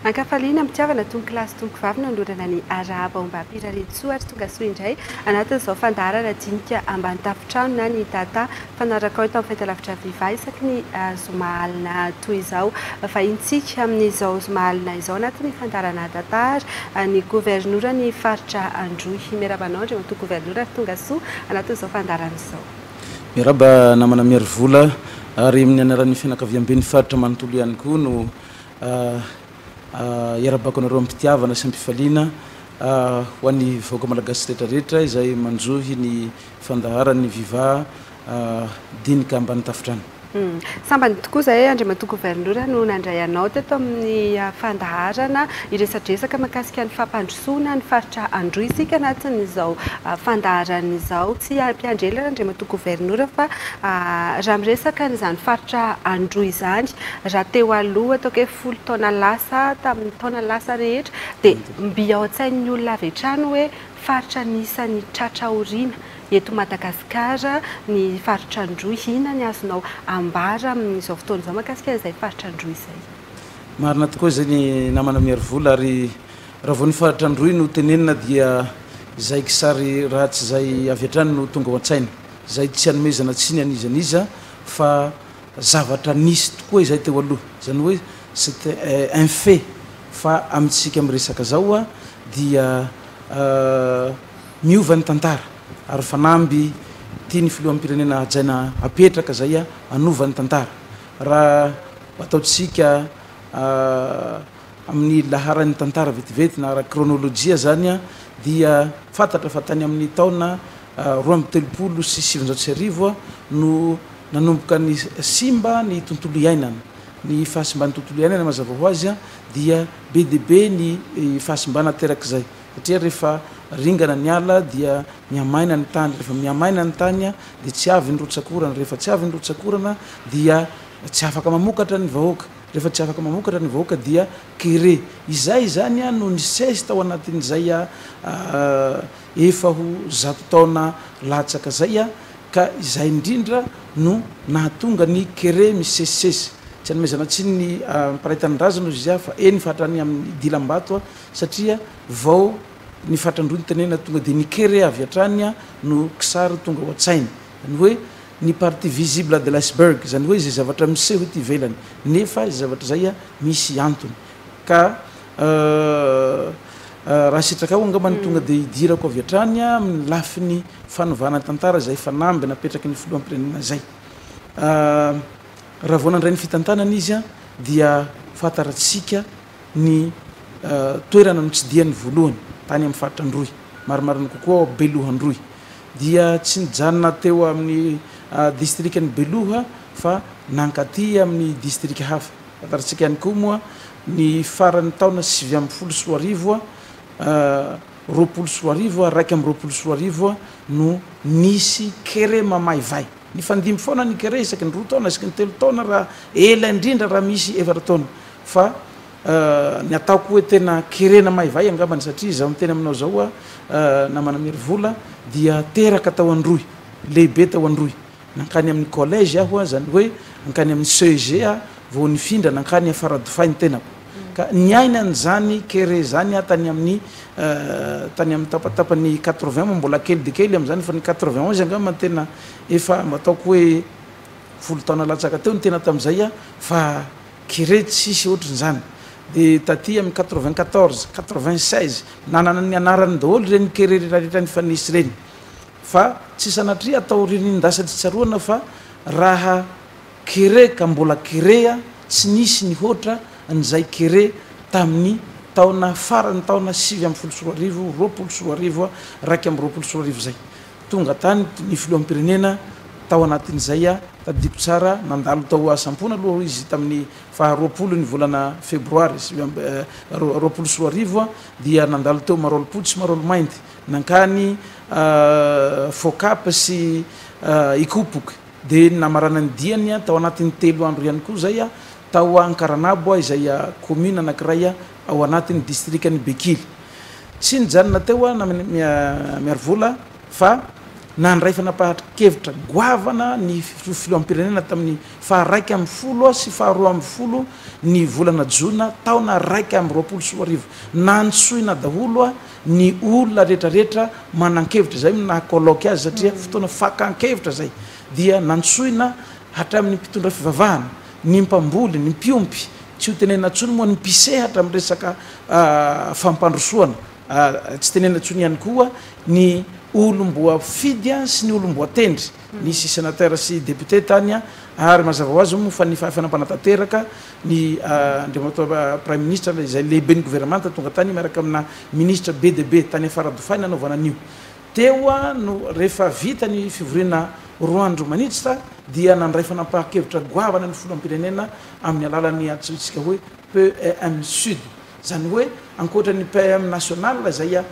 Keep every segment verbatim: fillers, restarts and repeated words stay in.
Ankafaliana mitiavana tony kilasy tongo vavy no andorana ny arahaba omba pirarintsoatra tonga soa indray anatin'izao fandarana dinika ambany tafitrano na ny tata fanaraka eto amin'ny fahitalavitra viva isaky ny zomalina toy izao fahintsika amin'izao zomalina izao anatin'ny fandarana tatara ny gouvernoura ny faritra Androy miarabanao ndray mato gouvernoura tonga soa anatin'izao fandarana izao. Miaraba namana miary vola ary amin'ny anaran'ny fianakaviam-be ny faritra manontolo ihany koa no iarabako anareo ampitiavana sy ampifaliana ho an'ny vahoaka malagasy rehetrarehetra izay manjohy ny fandaharany viva dinika ambany tafitrano. Sambany tokoa izay andriamato gouvernoura no nandray anao teto amin'ny fandaharana iresadresaka mahakasika ny fampandrosoana ny faritra Androy isika anatin'izao fandaharana izao tsy ampiandrelana andriamato gouvernoura fa raha miresaka n'izany faritra Androy izany raha teo aloha ataoko hoe folo taona lasa tamin'ny taona lasa rehetra dia mby ao an-tsain'ny olona avy hatrany hoe faritra nisany tratra oriana eto Madagasikara ny faritra Androy ina ny azonao ambara amin'izao fotoana izao mahakasika izay faritra Androy izay. Marina tokoa izay ny namana miary vola ary raha vao ny faritra Androy no tenenina dia izay kisary ratsy izay avy hatrany no tonga ao an-tsaina izay tsy hanomezana tsiny anizaniza fa zavatra nisy tokoa izay teo aloha izany hoe c'était un fait fa amintsika miresaka zao dia miova ny tantara ary fanamby tiany filoham-pirenena hajaina apetraka zay anova ny tantara raha ataotsika amin'ny laharan'ny tantara vetivety na araky chronolojia zany dia fantatra fa tany amin'ny taona roa amby telopolo sy sivinjato sy arivo no nanomboka ny simba ny tontolo iainana ny fahasimbany tontolo iainana mazava ho azy dia be de be ny fahasimbana teraka zay satria rehefa ringana ny ala dia miamaina ny tany rehefa miamaina ny tany dia tsy avy ny rotsakorana rehefa tsy avy ny rotsakorana dia tsy afaka mamokatra ny vahoaka rehefa tsy afaka mamokatra ny vahoaka dia kere izay zany no nisesy tao anatin'izay efa ho zato taona latsaka zay ka izay indrindra no nahatonga ny kere misesisesy tsy hanomezana tsiny ny mparahitanindrazana izy fa eny fahatrany amin'ny dilam-bato satria vao ny fatrandroy ny tenena tonga dia ny kere avy hatrany no kisary tonga ao an-tsainy zany hoe ny partie visible de l'iceberg zany hoe izay zavatra miseho ty ivelany nefa izay zavatra zay misy antony ka raha sitraka ao angambany tonga dia idirako avy hatrany amin'ny lafiny fanovana tantara izay fanamby napetraky ny filoham-pirenena zay raha vao nandray ny fitantanana izy dia fantaratsika ny toerana no tsy diany voalohany tany amin'ny faritra Androy marimariny kokoa Beloha Androy dia tsy nijanona teo amin'ny distrikany Beloha fa nankaty amin'ny distrika hafa fantaratsika ihany koa moa ny farany taona sivy amby folo sy roa arivo roapolo sy roa arivo raiky amby roapolo sy roa arivo no nisy kere mamay vai ny fandimy foana ny kere isaky ny roa taona isaky ny telo taona raha ela indrindra raha misy efatra taona fa ny ataoko hoe tena kerena maivay angambany satria zaho miteny aminao zao namana miary vola dia teraka tao Androy lehibe tao Androy nankany amin'ny collège aho zany hoe nankany amin'ny C E G vao nifindra nankany faradofay ny tenako ka niaina an'izany kere zany tany amin'ny tany amin'ny tapatapany quatre-vingts mbola kely de kely amin'izany fa ny quatre-vingt onze angambany tena efa ataoko hoe folo taona latsaka teo ny tena tamin'izay fa kere tsisy ohatran'izany dia taty amin'ny quatre-vingt-quatorze quatre-vingt-seize nanana ny anarany daholo reny kere rehetrarehetra ny fanisy reny fa tsy sanatria atao renindasa tsy tsaroana fa raha kere ka mbola kerea tsy nisy ny hoatra an'izay kere tamin'ny taona farany taona sivy amby folo sy roa arivo roapolo sy roa arivo raiky amby roapolo sy roa arivo zay tonga tany ny filoham-pirenena tao anatin'izay tadiko tsara nandalo tao asampona aloha izy tamin'ny faharoapolo ny volana febroary roapolo sy roa arivo dia nandalo teo marolopody sy marolomainty nankany fokapa sy ikopoky dia namarana ny diany tao anatin'ny telo andro ihany koa zay tao Ankaranabo izay commune anankiray ao anatin'ny distrikany Bekily tsy nijanona teo na miary vola fa nandray fanapahan-kevitra goavana ny filoam-pirenena tamin'ny faharaiky amby folo sy faharoa amby folo ny volana jona taona raiky amby roapolo sy roa arivo nantsoina daholo a ny olona rehetrarehetra manan-kevitra zay na koloky azy satria fotoana fakan-kevitra zay dia nantsoina hatramin'ny mpitondra fivavahana ny mpamboly ny mpiompy tsy ho tenena ntsony moa ny mpisehatra amin'ny resaka fampandrosoana tsy tenena ntsony ihany koa ny olomboa fidya sy ny olomboa tendry nisy sénateur sy député tany a ary mazava ho azy moa fa ny fanampanatateraka ny andriamato prime ministre izay lehibe ny gouvernementa tonga tany miaraka amina ministre B D B tany afaradofany nanaovana an'io teo a no rehefa vita ny fivorina roa andro manitra dia nandray fanapahan-kevitra goavana ny folo am-pirenena amin'ny alalan'ny atsoitsika hoe P E M Sud zany hoe ankoatra ny P E M national zay a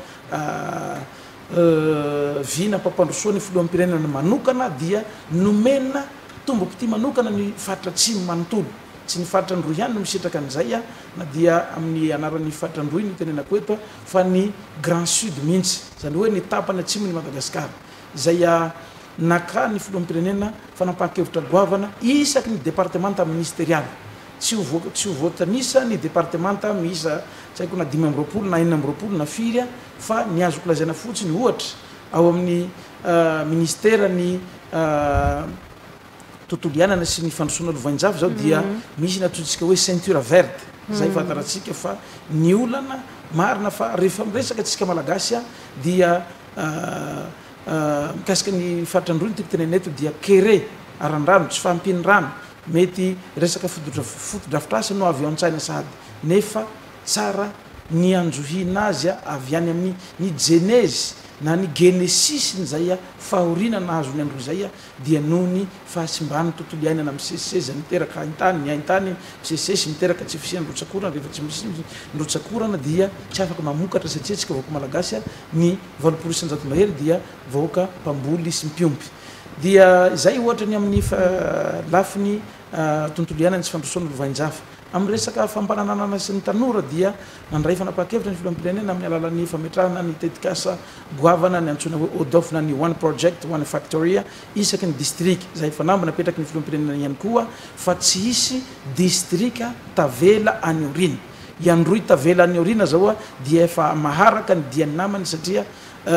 vina mpampandrosoa ny folo am-pirenena manokana dia nomena tomboky ty manokana ny faritra atsimo manontolo tsy ny faritra androy ihany no misitraka an'izay a na dia amin'ny anaran'ny faritra androy ny tenenako eto fa ny Grand Sud mihitsy zany hoe ny tapany atsimo ny Madagasikara zay a naka ny folo am-pirenena fanapahan-kevitra goavana isaky ny départementa ministérial tsy ho tsy ho voatanisa ny départementa miisa tsy haiko na dimy amby roapolo na enina amby roapolo na firy a fa ny azoko lazaina fotsiny ohatra ao amin'ny ministera ny tontolo ianana sy ny fandrosoana lovanjavy zao dia misy natsoitsika hoe ceinture verte zay fantaratsika fa ny olana marina fa rehefa miresaka atsika malagasy a dia mikasika ny faritra androy ny titenenay eto dia kere aran-drano tsy fahampiny rano mety resaka fotodrafitrasa no avy ao an-tsaina sahady nefa tsara ny anjohina azy a avy any amin'ny ny genèse na ny genesis nzay a fahorina nahazo ny andro zay a dia noho ny fahasimbany tontolo iainana misesisesy miteraka haintany ny haintany misesisesy miteraka tsy fisia ndrotsakorana rehefa tsy misy ndrotsakorana dia tsy afaka mamokatra satria tsika vahoaka malagasy a ny valopolo isanjato mahery dia vahoaka mpamboly sy mpiompi dia zay ohatra ny amin'ny lafiny tontolo iainana sy fandrosoana lovanjafa amin'ny resaka fampananana sy ny tanora dia nandray fanapahan-kevitra ny filo am-pirenena amin'ny alalan'ny fametrahana ny tetikasa goavana ny antsoina hoe odof na ny one project one factoria isaky ny district zay fanambo napetraky ny filo am-pirenena ihany koa fa tsy hisy distrika tavela any orina iandroy tavela any orina zao a dia efa maharaka ny diany namany satria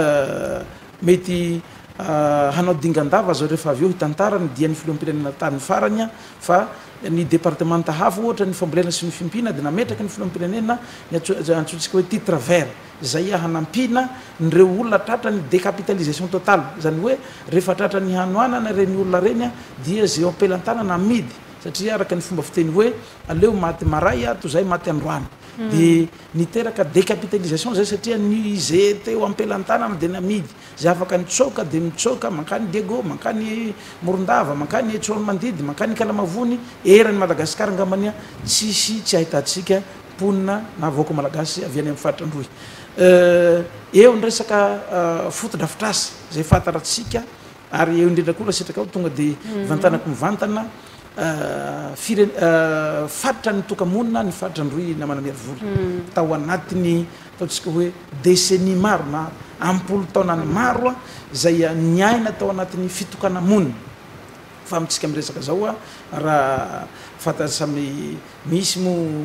mety hanao dingandava zao rehefa avy eo hitantara ny dian'ny filo am-pirenena tany farany a fa ny départementa hafa ohatra ny fambolena sy ny fimpina dia nametraka ny filo am-pirenena antsointsika hoe titre vert zay a hanampina nyreo olona tratra ny décapitalisation totale zany hoe rehefa tratra ny hanoanana reny olona reny a dia zay eo ampelantanana amidy satria araka ny fomba fiteny hoe aleo maty maray a to zay maty androany dia niteraka décapitalisation zay satria ny zay teo ampelantanana dia namidy zay afaka nitsoka dia mitsoka mankany diego mankany morondava mankany trony mandidy mankany kalamavony erany Madagasikara angambany a tsisy tsy ahitatsika ponina na vahoaka malagasy avy any amin'ny faritra androy eo ny resaka fotodrafitrasa zay fantaratsika ary eo indrindra koa lasitraka ao tonga dia vantanako mivantana fire faritra ny tokamonina ny faritra androy na manamiery vola tao anatiny ataontsika hoe décennie maro na ampolo taonany maro a zay niaina tao anatin'ny fitokana monina fa amitsika amiresaka zao a raha fantatsa amin'ny misy mo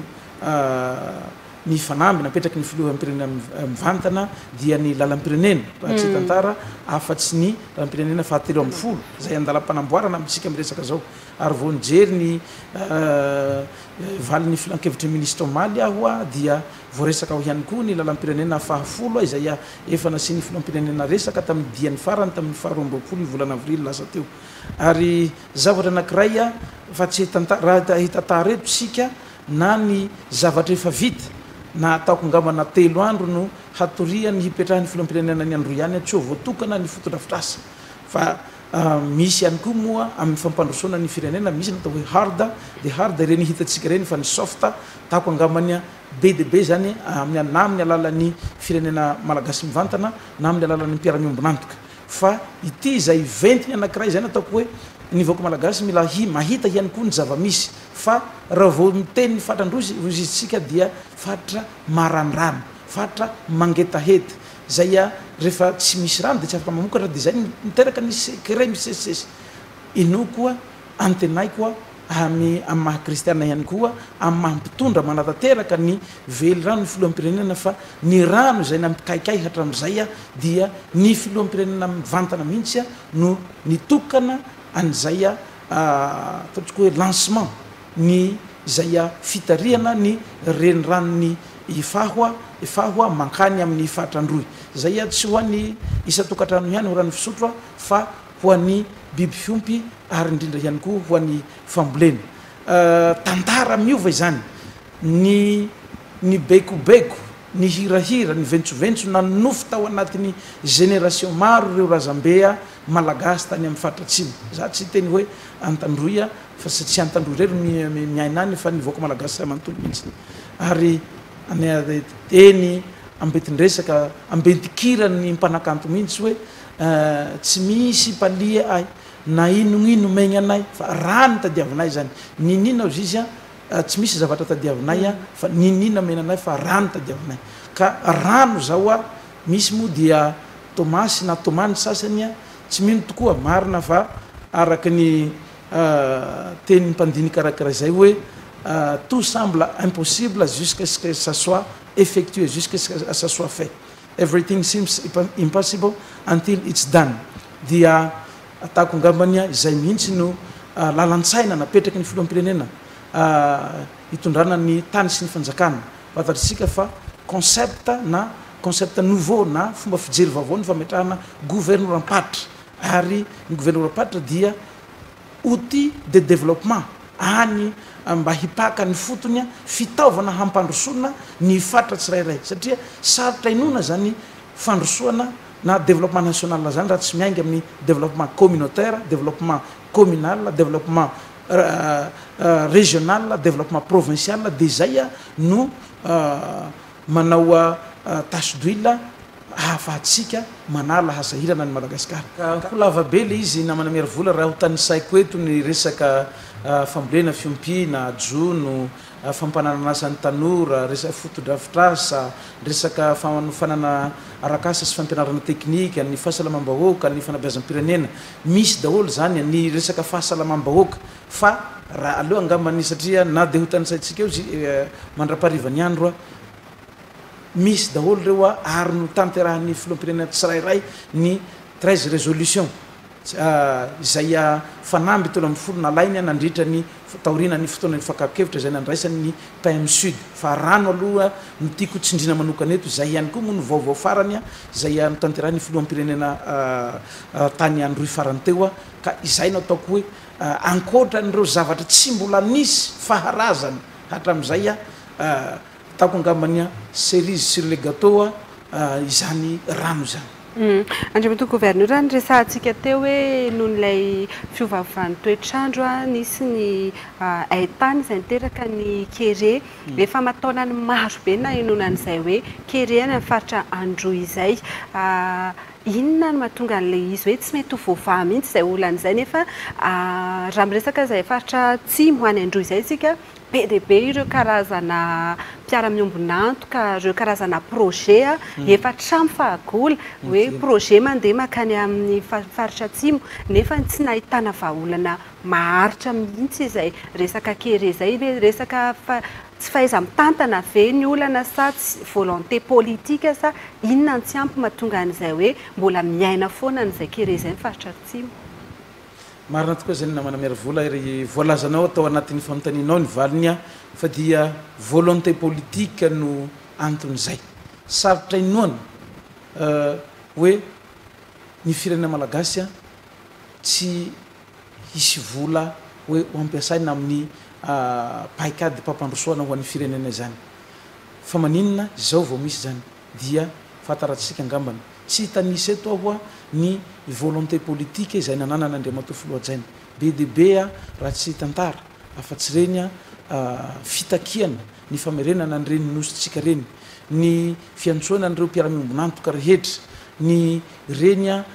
ny fanamby napetraky ny filoha am-pirenena mivantana dia ny lalam-pirenena raha tsy tantara afatsy ny lalam-pirenena fahatelo amby folo zay andalam-panamboarana amitsika miresaka zao ary vao nijery ny valin'ny filan-kevitry ministre maly aho a dia voaresaka ao ihany koa ny lalam-pirenena fahafolo a izay a efa nasiany filam-pirenena resaka tamin'ny diany farany tamin'ny faharoa amby roapolo ny volana avrily lasa teo ary zavatra anankiray a fa tsy raha hitatareto sika na ny zavatra efa vita na ataoko ngambana telo andro no hatoriany hipetrahan'ny filam-pirenena ny andro ihany tsy ho voatokana ny fotodrafitrasa fa misy ihany koa moa amin'ny fampandrosoana ny firenena misy natao hoe harda dia harda ireny hitatsika reny fa ny softa taoko angambany a be de be zany amin'ny na amin'ny alalan'ny firenena malagasy mivantana na amin'ny alalan'ny mpiara-miombonantoka fa ity zay ventiny anankiray zay nataoko hoe ny vahoaka malagasy mila hi mahita ihany koa ny zava-misy fa raha vao miteny ny faritra androzy rozy izitsika dia faritra marandrano faritra mangetahety zay a rehefa tsy misy rano de tsy afaka mamokatra de zay miteraka nisy kere misesisesy ino koa antenay koa amy amy maha kristiana ihany koa amy mahampitondra manatanteraka ny vely rano ny filohampirenena fa ny rano zay nampikaikay hatram'izay a dia ny filohampirenena mivantana mihitsy a no nitokana an'izay a ataontsika hoe lancement ny zay a fitariana ny reny ranony ifahoa ifahoa mankany amin'ny fahatrandroy zay a tsy hoan'ny isa-tokatrano ihany ho rano fisotro a fa ho an'ny biby fiompy ary indrindra ihany koa ho an'ny fambolena tantara miova izany ny ny bekobeko ny hirahira ny ventsoventso nanofo tao anatin'ny génération maro ireo razambea malagasy tany amin'ny faratratsimo za tsy teny hoe antandroya fa sy tsy antandroy rery miainany fa nivoaka malagasy sy manontolo mihitsy ary any teny ambetindresaka ambentikirany mpanakanto mihitsy hoe tsy misy palia ay na inognino megny anay fa rano tadiavinay zany ninina ozy izy a tsy misy zavatra tadiavinay a fa ninina mena anay fa rano tadiavinay ka rano zao a misy moa dia tomasy na tomany sasany a tsy mino tokoa marina fa araky ny teny mpandiny karakara zay hoe tout semble impossible jusqu'à ce que ça soit effectué jusqu'à ce que ça soit fait everything seems impossible until it's done dia atako ngambany izay mihitsy no lalantsaina napetraky ny filohampirenena hitondrana ny tany sy ny fanjakana fantatritsika fa concept na concept nouveau na fomba fijery vaovao ny fametrahana gouvernorampatra ary ny gouvernorampatra dia outil de développement any mba hipaka ny fotony a fitaovana hampandrosoana ny fatra tsirairay satria sarotra inona zany fandrosoana na développement national zany raha tsy miaingy amin'ny développement communautaire développement communal développement uh, uh, régional développement provincial de zay a no uh, manao a uh, tasy d'huile hahafahatsika manala hasahirana ny Madagasikara ka ho lava be le izy namana miary vola raha ho tany saiko eto ny resaka uh, fambolena fiompina jono uh, fampanananasa ny tanora resaka fotodrafitrasa resaka fanana arakasa sy fampianarana teknika ny fahasalamam-bahoaka ny fanabeazam-pirenena misy daholo zany ny resaka fahasalamam-bahoaka fa raha aleo angambany satria na de ho tany saitsika eo uh, mandra-parivany andro a misy daholo reo a ary no tanterahan'ny filohampirenena tsirairay ny treize résolution izay a fanamby tolo amby folo nalainy a nandritra ny taorina ny fotoana ny fakakevitra zay nandraisany ny P M Sud fa rano aloha no tiako tsindrina manokana eto zay ihany koa moa no vaovao farany a zay a no tanterahan'ny filohampirenena tany androy farany teo a ka izay no ataoko hoe ankoatra nireo zavatra tsy mbola nisy faharazany hatram'izay a taoko angambany cerise sur le gâteau a izany rano zany andriamato gouverneur ny resahantsika teo hoe noho nylay fiovaovan'ny toetrandro a nisy ny haitany izay niteraka ny kere rehefa mataona ny maro be na inonan'izay hoe kere any amin'ny faritra androy izay inona no mahatonga an'le izy hoe tsy mety ho voavaha mihitsy izay olan'izay nefa raha miresaka izay faritra tsimo any androy izay sika be de be ireo karazana mpiara-miombonantoka ireo karazana projet efa tramo fahagola hoe projet mandeha makany amin'ny faritra atsimo nefa tsy nahitana vahaolana maharitra mihitsy izay resaka kere zay resaka tsy fahaiza mitantana ve ny olana sa tsy volonté politique sa inona ny tsy ampy mahatonga an'izay hoe mbola miaina foana n'izay kere zay ny faritra atsimo marina tokoa zany namana miary vola ry voalazanao atao anatin'ny fanontanianao ny valiny a fa dia volonté politique no anton'izay sarotra inoana hoe ny firenena malagasy a tsy hisy vola hoe ho ampiasaina amin'ny paikady mpampandrosoana ho an'ny firenena zany fa maninona zao vao misy zany dia fataratsika angambany tsy hitanisy eto aho a ny volonté politique izay nananana andriamato filohajaina be de be a raha tsy tantara afa-tsy reny a fitakiana ny famerenana an'ireny nositsika reny ny fiantsoana an'ireo mpiara-miombonantoka rehetra ny reny a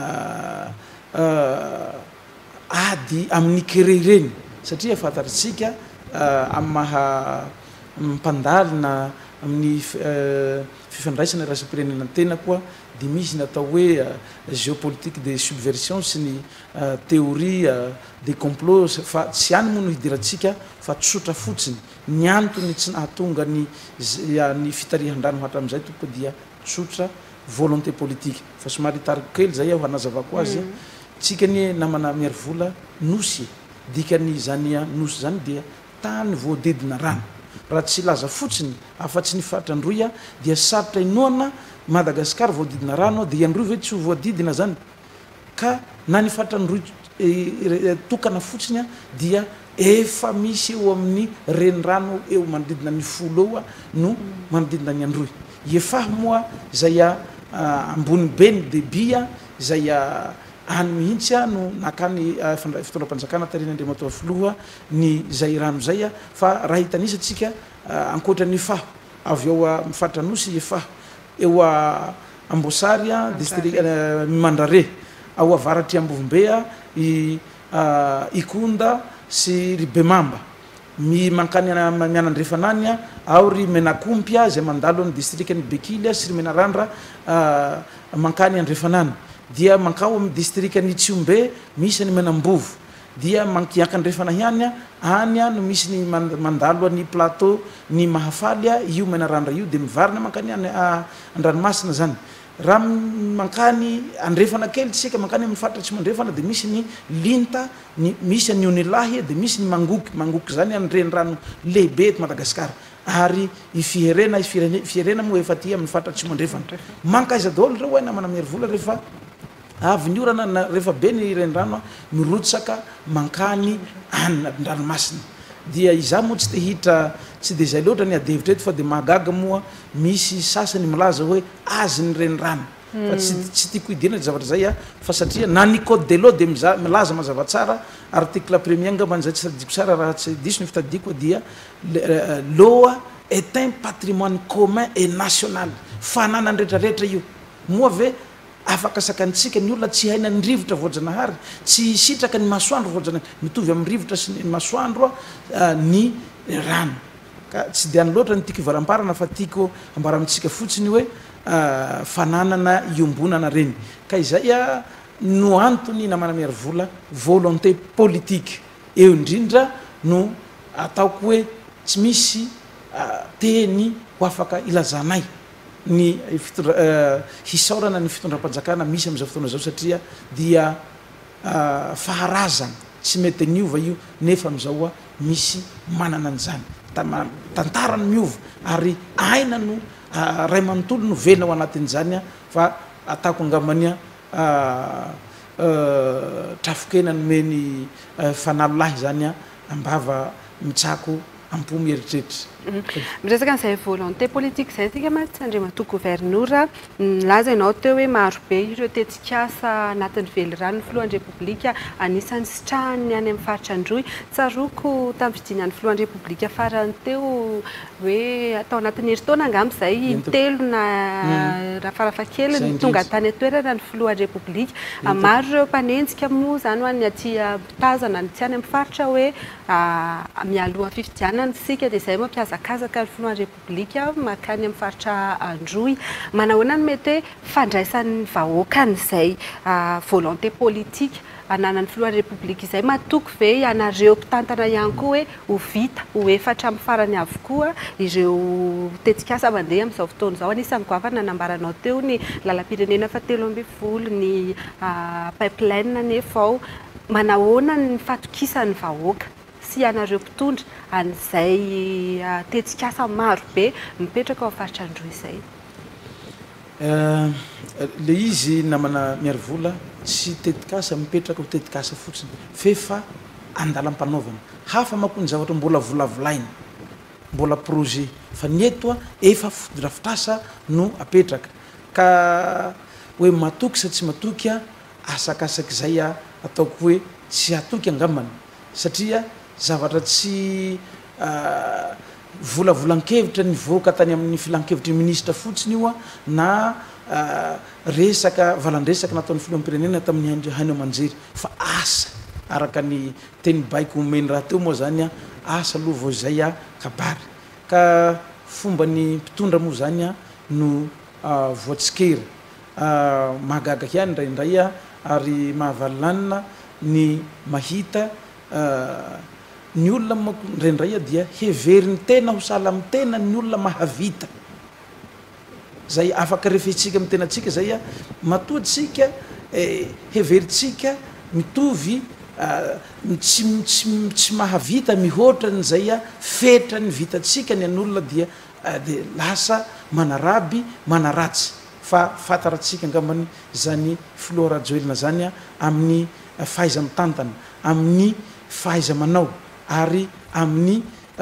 ady amin'ny kere reny satria fantaritsika amin'ny maha mpandalina amin'ny fifandraisana rasa-pirenena tena koa dia misy natao hoe géopolitique de subversion sy ny théorie de complot fa tsy any moa no hidirantsika fa tsotra fotsiny ny antony tsy nahatonga ny ny fitarihan-drano hatramin'izay toko dia tsotra volonté politique fa somary hitariko kely zay aho hanazavako azy tsika ny namana miary vola nosy dikany zany nosy zany dia tany voadidina rano raha tsy laza fotsiny afa-tsy ny fatrandroy a dia sarotra inoana Madagasikara voadidina rano dia androy ve tsy ho voadidina zany ka na ny fatrandroy tokana fotsiny a dia efa misy eo amin'ny renirano eo manodidina ny folo eo a no manodidina ny androy efa moa zay a ambony be ny debia zay a any mihitsy a no nakany fitondram-panjakana tarin'Andriamanitra filoha ny zay rano zay a fa raha hitanisatsika ankoatra ny faho avy eo a mifatranosy efaho eo a Ambosary a district Mandrare ao avaratry Ambovombe a i Ikunda sy ry Bemamba mi mankany mianandrefanany a ao ry Menakompy zay mandalo ny district ny Bekily sy ry Menarandra mankany andrefanany dia mankao amin'ny district ny Tsiombe misy ny Menambovo dia mankiakandrefana hiany any no misy ny mandalo ny plateau ny Mahafaly io Menarandra io dia mivarina mankany an-dranomasina zany raha mankany andrefana kely tsika mankany amin'ny faritra tsy mandrefana dia misy ny Linta ny misy ny Onilahy dia misy ny Mangoky Mangoky zany andrenirano lehibe eto Madagasikara ary i fiherena i fiherena moa efa ty amin'ny faritra tsy mandrefana mankaiza daholo reo hoe namana miary vola rehefa avy ny orana na rehefa be ny renirano mirotsaka mankany an-dranomasina dia iza moa tsy te hitra tsy de zay loatra ny adevitra eto fa de mahagaga moa misy sasany milaza hoe azy ny renirano fa tsy tsy tiako hidina zavatra zay a fa satria na ny code de l'eau de milaza mazava tsara article premier angamba zay tsy tadidiko tsara raha tsy diso ny fitadidiko dia l'eau est un patrimoine commun et national fanana rehetrarehetra io moa ve afaka sakantsika ny olona tsy haina ny rivotra voajanahary tsy sitraka ny masoandro voajanahary mitovy amin'ny rivotra sy ny masoandro ny rano ka tsy de any loatra ny tiako ivaramparana fa tiako ambara amintsika fotsiny hoe fananana iombonana reny ka izay a no antony namana miary vola volonté politique eo indrindra no ataoko hoe tsy misy teny ho afaka ilazanay ny hisaorana ny fitondram-panjakana misy am'izao fotoana zao satria dia faharazana tsy mety niova io nefa am'izao a misy manana an'izany tantarany miova ary aina no ray manontolo no velona ao anatin'izany a fa ataoko angambany a trafokena nomeny fanalo lahy zany a ambava mitsako ampomy eritreritra miresaka an'izay volonté politique zay tsika matsy Andriamatoa gouvernora milaza ianao teo hoe maro be ireo tetsikasa anatin'ny velirano ny filohan'ny repoblika anisan'ny sitrahany any amin'ny faritra Androy tsaroko tamin'ny fidinan'ny filohan'ny repoblika farany teo hoe atao anatin'ny herintaona angamba zay intelo na raha farafakely ny tonga tany atoerana ny filohan'ny repoblika maro ireo mpanenjika moa zany ho any aty tazana ny tsy any amin'ny faritra hoe mialohan'ny fifidianana sika dia zay mampiazakazaka ny filohan'ny repoblika makany amin'ny faritra Androy manahoana ny mety hoe fandraisan'ny vahoakan'izay volonté politique ananan'ny filohan'ny repoblika izay matoko ve ianareo mpitantana ihany koa hoe ho vita ho efatra amin'ny farany avokoa ireo tetsikasa mandeha amin'izao fotoana izao anisan'ny goavana nambaranao teo ny lalam-pirenena fahatelo amby folo ny pipeline nefa ao manahoana ny fatokisan'ny vahoaka sy ianareo mpitondra an'izay tetsikasa maro be mipetraka ao faritra Androy izay le izy namana miary vola tsy tetikasa mipetraka ho tetikasa fotsiny fefa andalam-panaovana hafa manko ny zavatra mbola volavolaina mbola projet fa ny eto a efa fodrafitasa no apetraka ka hoe matoky sa tsy matoky a asakasaky zay a ataoko hoe tsy atoky angambany satria zavatra tsy volavolan-kevitra ny voaka tany amin'ny filan-kevitry ministra fotsiny io a na resaka valandresaka nataon'ny filoham-pirenena tamin'ny haino amanjery fa asa araka ny teny baiko omeny raha teo moa zany a asa aloha vao zay a kabary ka fomba ny mpitondra moa zany a no voatsikera mahagaga ihany indraindray a ary mahavalanina ny mahita ny olona mako indraindray a dia heveriny tena ho sala amin'ny tena ny olona mahavita zay afaka refetsika amin'ny tenatsika zay a matoatsika heveritsika mitovy tsy tsy mahavita mihoatra n'zay a fetra ny vitatsika ny an'olona dia de lasa manaraby manaratsy fa fataratsika angambany zany filoha rajoelina zany a amin'ny fahaiza mitantana amin'ny fahaiza manao ary amin'ny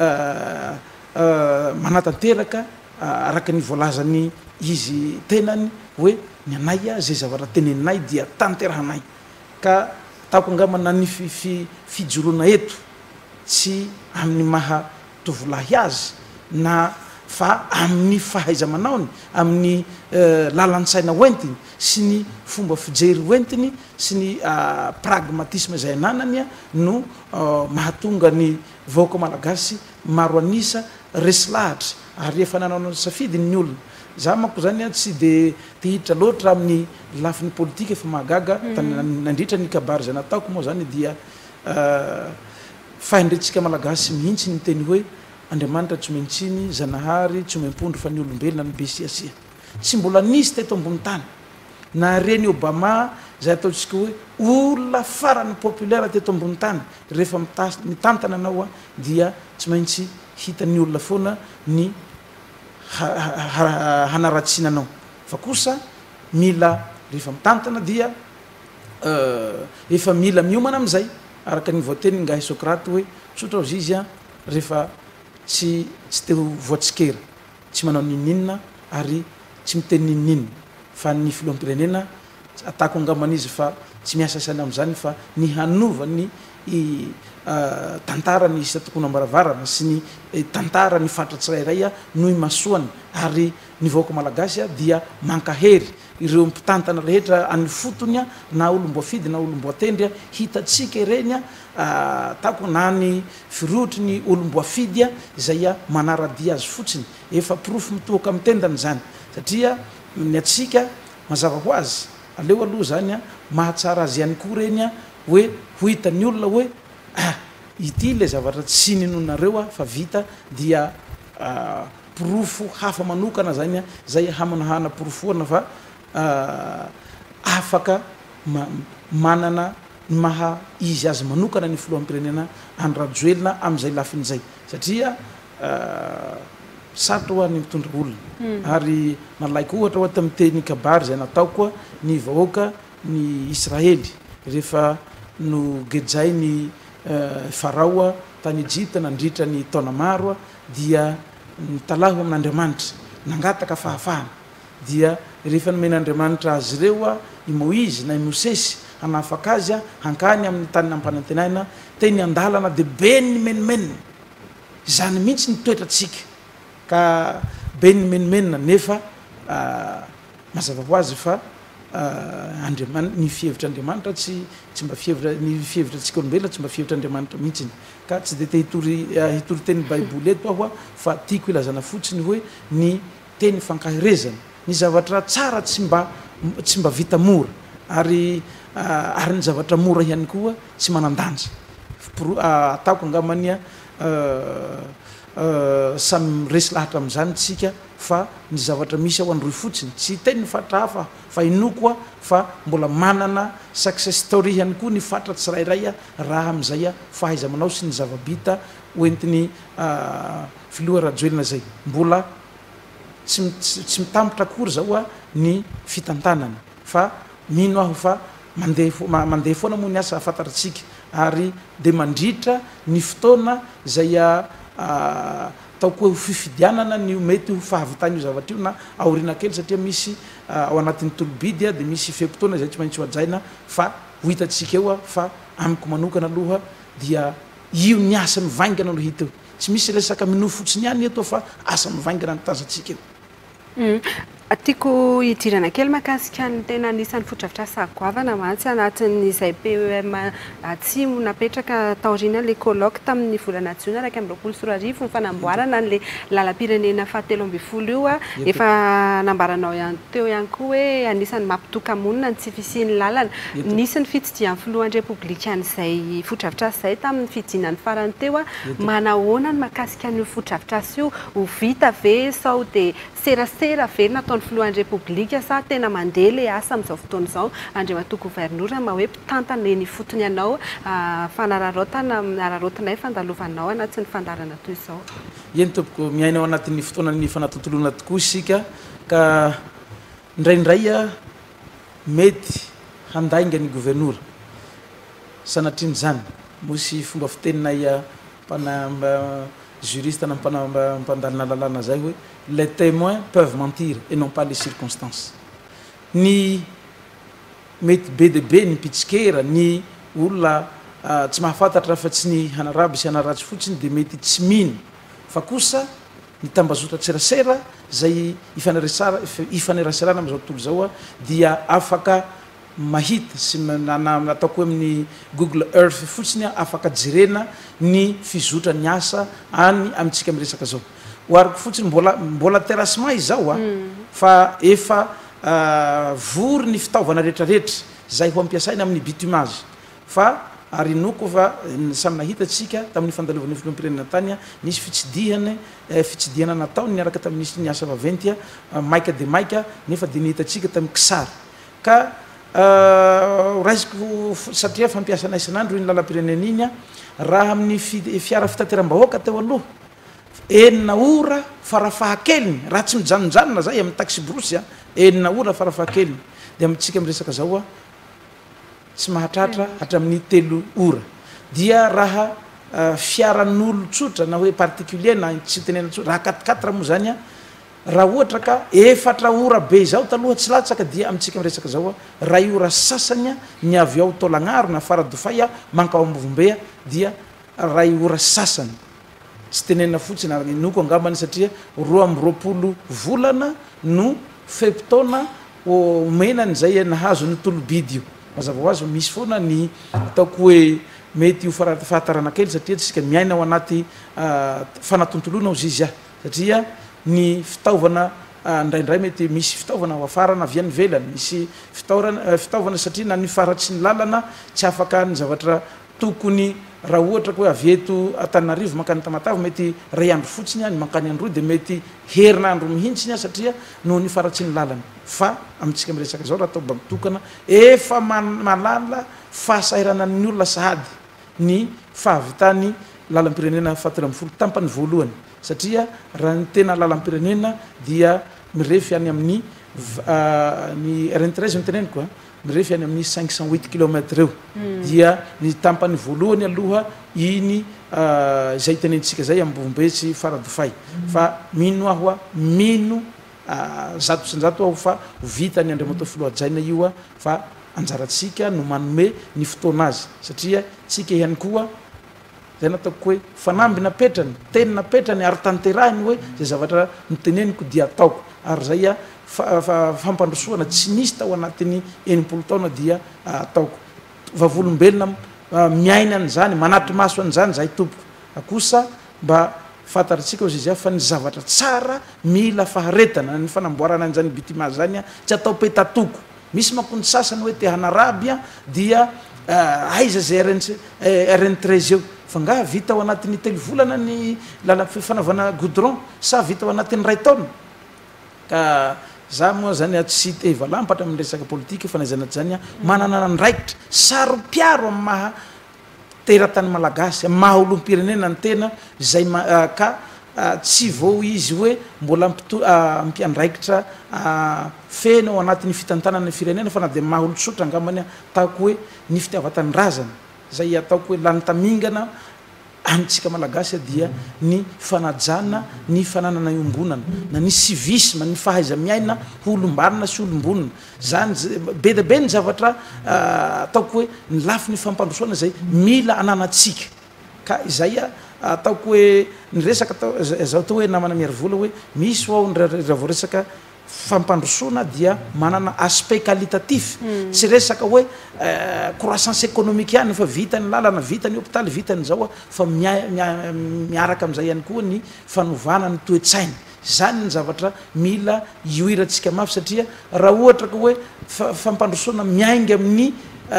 manatanteraka araka ny voalazany izy tenany hoe ny anay a zay zavatra teneninay dia tanterahanay ka taoko angambana ny fijoroana eto tsy amin'ny maha tovolahy azy na fa amin'ny fahaiza manaony amin'ny lalan-tsaina hoentiny sy ny fomba fijery hoentiny sy ny pragmatisme zay ananany a no mahatonga ny vahoaka malagasy maro anisa resy lahatra ary efa nanao safidy ny olona za mako zany a tsy de tehitra loatra amin'ny lafin'ny politika efa mahagaga nandritra ny kabary zay nataoko moa zany dia fahendretsika malagasy mihitsy ny teny hoe Andriamanitra tsy maintsiny zanahary tsy maimpondro fa ny olombelona ny besiasia tsy mbola nisy teto ambony tany na reny Obama zay ataontsika hoe olona farany populaire teto ambony tany rehefa mitantana anao a dia tsy maintsy hitan'ny olona foana ny hanaratsinanao fa kosa mila rehefa mitantana dia efa mila miomana am'izay araka ny voateny ngahy Sokraty hoe tsotra ozy izy a rehefa tsy tsy te voatsikera tsy manao nininina ary tsy miteny nininina fa ny filoham-pirenena atako angambana izy fa tsy miasa sana am'zany fa ny hanova ny tantara ny isa tokony ambaravarana sy ny tantara ny fatra tsirairay a noho imasoany ary ny vahoaka malagasy a dia mankahery ireo mpitantana rehetra any fotony a na olomboafidy na olomboatendry a hitatsika ireny a tako na ny firotry ny olomboafidy a zay a manaradia azy fotsiny efa pirofo mitohaka amin'ny tendany zany satria ny atsika mazava ho azy aleo aloha zany a mahatsara azy ihany koa reny a hoe ho hitany olona hoe ity le zavatra tsy ninonareo a fa vita dia pirofo hafa manokana zany a zay hamanahana pirofoana fa afaka manana maha izy azy manokana ny filoham-pirenena andrajoelina am'izay lafin'izay satria sarotra ho any mitondra olona ary malaika ohatra hoa tamiteny kabary zay nataokoa ny vahoaka ny Israely rehefa no gejay ny farao a tany Ejipta nandritra ny taona maro a dia nitalaho amin'Andriamanitra nangataka fahafahana dia rehefa nomen'Andriamanitra azy ireo a i Moizy na i Mosesy hanafaka azy a hankany amin'ny tany ampanantenaina teny andalana de be ny menimenina zany mihitsy nitoetra atsika ka be ny menimenina nefa mazava ho azy fa Andriamanitra ny fihevitr'Andriamanitra tsy tsy mba fievitra ny fihevitratsika olombelona tsy mba fihevitr'Andriamanitra mihitsy ka tsy de te hitory hitory teny baiboly eto aho a fa tiako ilazana fotsiny hoe ny teny fankahirezana ny zavatra tsara tsy mba tsy mba vita mora ary ary ny zavatra mora ihany koa tsy manandanja ataoko angamany a samy resy lahatra am'zany tsika fa ny zavatra misy ao androy fotsiny tsy teny fatra hafa fa inoko a fa mbola manana success story ihany koa ny fatra tsirairay a raha am'izay a fahaiza manao sy ny zavabita hoentiny filoha rajoelina zay mbola tsy tsy mitampotra akory zao a ny fitantanana fa mino aho fa mandeha mandeha foana moa ny asa afataratsika ary de mandritra ny fotoana zay a taoko hoe ho fifidianana ny mety ho fahavitana io zavatra io na aorina kely satria misy ao anatin'ny tolobidy a de misy fempotoana zay tsy maintsy ho ajaina fa ho hitatsika eo a fa amiko manokana aloha dia io ny asa mivaingana no hita eo tsy misy resaka mino fotsiny ihany eto fa asa mivaingana ny tazatsika eo Tiako hidirana kely mahakasika ny tena anisan'ny fotodrafitrasa goavana mantsy anatin'izay P E M Atsimo napetraka taoriana ilay colloque tamin'ny volana Jiona iraika amby roapolo sy roa arivo ny fanamboarana an'ilay lalam-pirenena fahatelo amby folo io a efa nambaranao ihany teo ihany koa hoe anisan'ny mampitoka-monina ny tsy fisian'ny lalana. Nisy ny fitsidihan'ny filohan'ny repoblikan'izay fotodrafitrasa izay tamin'ny fidinany farany teo a manahoana ny mahakasika an'io fotodrafitrasa io ho vita ve sao dia serasera ve nataon'ny filohan'ny repoblika sa tena mandeha ilay asa amin'izao fotoana izao Andriamatoa Gouvernoura ma hoe mpitantana eny fotony ianao fanararaotana nararaotinay fandalovanao anatin'ny fandarana toy izao. Eny tompoko miainao anatin'ny fotoanany fanatontoloana tokoa isika ka ndraindray a mety handainga ny Gouvernoura sanatriany zany mosy fomba fiteninay mpana juriste na mpandalina lalàna zay hoe les témoins peuvent mentir et non pas les circonstances. Ny mety be de be ny pitsikera ny olona tsy mahafantatra fa tsy ny hanaraby sy hanaratsy fotsiny dia mety tsy mino fa kosa ny tambazotra tserasera zay ifaneraserana amin'izao tontolo zao a dia afaka mahita sy ataoko hoe amin'ny Google Earth fotsiny afaka jerena ny fizotra ny asa any amintsika miresaka zao. Oariko fotsiny mbola mbola terrassement izao a fa efa vory ny fitaovana rehetrarehetra zay ho ampiasaina amin'ny bitumage fa ary noko fa samy nahita tsika tamin'ny fandalovan'ny filohampirenena tany nisy fitsidihany fitsidihana nataony niaraka tamin'nisy ny asa vaventy maika de maika nefa dia nihitatsika tamin'ny kisary ka raisiko satria fampiasana isan'andro iny lalam-pirenena iny raha amin'ny fiara fitateram-bahoaka teo aloha enina ora farafahakeliny raha tsy mijanonjanona zay amin'ny taxi brosy a enina ora farafahakeliny dia amitsika miresaka zao a tsy mahatratra hatramin'ny telo ora dia raha fiaran'olo tsotra na hoe particulier na tsy tenena tsotra raha katikatra moa zany a raha ohatra ka efatra ora be zao taloha tsy latsaka dia amitsika miresaka zao a ray ora sasany ny avy ao tolagnaro na faradofay a mankao ambovombea dia ray ora sasany tsy tenena fotsiny noko angambany satria roa amby roapolo volana no feptaona omenany zay nahazo ny tolobidy io mazava ho azy misy foana ny ataoko hoe mety io fahatarana kely satria tsika miaina ao anaty fanatontoloana ozy izy ah satria ny fitaovana ndraindray mety misy fitaovana ho afarana avy any velany misy fitaorana fitaovana satria na ny faratsy ny lalana tsy afaka ny zavatra tokony raha ohatra ko hoe avy eto Antananarivo mankany Tamatave mety ray andro fotsiny ny mankany andro dia mety herinandro mihintsiny satria no ny faratsy ny lalana fa amintsika miresaka zao raha atao mba mitokana efa malala fahasairana ny olona sahady ny fahavitany lalam-pirenena fahatelo amby folo tampany voalohany satria raha ny tena lalam-pirenena dia mirefy any amin'ny ny R N treize miteneniko a mirefy any amin'ny cinq cent huit kilomètres eo dia ny tampany voalohany aloha iny zay tenentsika zay ambovombe tsy faradofay fa mino aho a mino zato sanjato aho fa vita ny Andriamatoa Filohajaina io a fa anjaratsika no manome ny fotoana azy satria tsika ihany koa zay nataoko hoe fanamby napetrany teny napetrany ary tanterahiny hoe zay zavatra niteneniko dia ataoko ary zay a fampandrosoana tsy nisy tao anatin'ny enimpolo taona dia ataoko vavolombelona miaina an'izany manatry maso an'izany zahay tompoko akosa mba fantaritsika ozy izy a fa ny zavatra tsara mila faharetana ny fanamboarana an'izany bitima zany a tsy atao petatoko misy mankony sasany hoe te hanaraby a dia aiza zay R N treize eo fa nga vita ao anatin'ny telo volana ny lala fanaovana goudron sa vita ao anatin'ny ray taona ka za moa zany a tsy te valampatra amin'ny resaka politika fanaizana zany a manana ndraikitra saropiaro amin'ny maha teratany malagasy maha olom-pirenena ny tena zay ka tsy vao izy hoe mbola mpiandraikitra fena ao anatin'ny fitantanana firenena fa na dia maha olo-tsotra angambany ataoko hoe ny fitiavatany razana zay ataoko hoe lanitamingana amitsika malagasy dia ny fanajana ny fananana iombonana na ny civisme ny fahaiza miaina olombanina sy olombonina zany be de be ny zavatra ataoko hoe ny lafy ny fampandrosoana zay mila ananatsika ka izay a ataoko hoe ny resaka zao tao hoe namana miary vola hoe misy ao raha voaresaka fampandrosoana dia manana aspect qualitatif tsy resaka hoe croissance économique ihany fa vitany lalana vitany hôpitaly vitany zao a fa miaraka am'izay ihany koa ny fanovana ny toetsainy zany ny zavatra mila ioirantsika mafy satria raha ohatra ka hoe fampandrosoana miainga amin'ny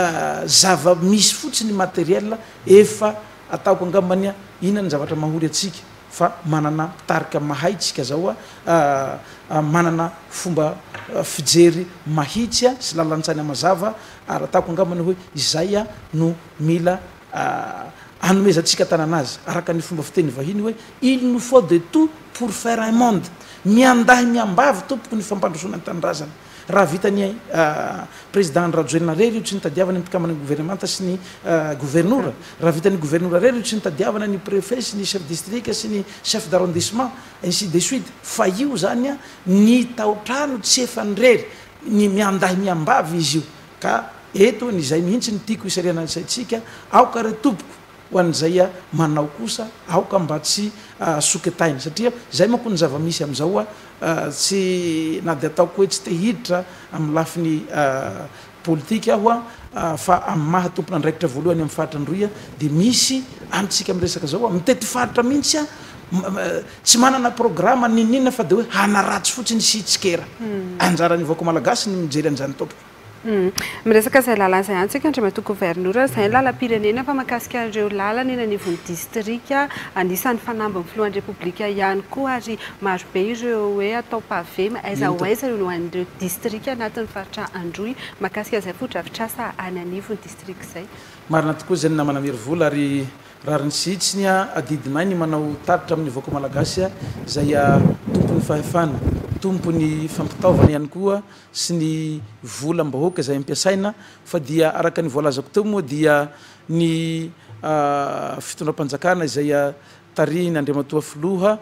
zava misy fotsiny matériel efa ataoko angambany inona ny zavatra mahory atsika fa manana pitarika mahaitsika zao a manana fomba fijery mahitsy a sy lalantsany amazava ary ataoko angambany hoe izay a no mila anomezantsika tananazy araka ny fomba fiteny vahiny hoe il nous faut de tout pour faire un monde miandahy miambavy tompoko ny fampandrosoana ny tanindrazana raha vitany président rajoelina rery io tsy nitadiavana ny mpikamana ny gouvernemanta sy ny gouvernora raha vitany gouvernora rery io tsy nitadiavana ny préfet sy ny chef district sy ny chef d'arrondissement ainsi de suite fa io zany a ny taotrano tsy efa ny rery ny miandahy miambavy izy io ka eto nyzay mihitsy ny tiako isariana nsaitsika aoka re tompoko ho an'izay a manao kosa aoka mba tsy soketaina satria zay manko ny zava-misy am'izao a tsy na de ataoko hoe tsy te hiditra amin'ny lafiny politika aho a fa amin'ny maha tompona andraikitra voalohany amin'ny faritra androy a de misy amitsika amresaka zao a mitety faritra mihitsy a tsy manana programma ninina fa de hoe hanaratsy fotsiny sitsikera anjarany vaoko malagasy ny mijery an'izany tompoko miresaka zay lalana zay antsika andry mato gouvernora zay lalam-pirenena fa mahakasika an'ireo lalana eny anivon'ny distrika anisan'ny fanamby filohan'ny repoblika ihany koa ary maro be ireo hoe atao pavema aiza ho aiza no an'ireo distrika anatin'ny faritra androy mahakasika zay fodrafitrasa any anivon'ny distrika zay marina tokoa zany namana mery vola ary raha nisitsiny a adidinay ny manao taritra amin'ny vaoko malagasy a zay a tompony fahefana tompony fampitaovana ihany koa sy ny vola mbahoaka zay ampiasaina fa dia araka ny voalazako teo moa dia ny fitondram-panjakana izay tarihiny Andriamatoa Filoha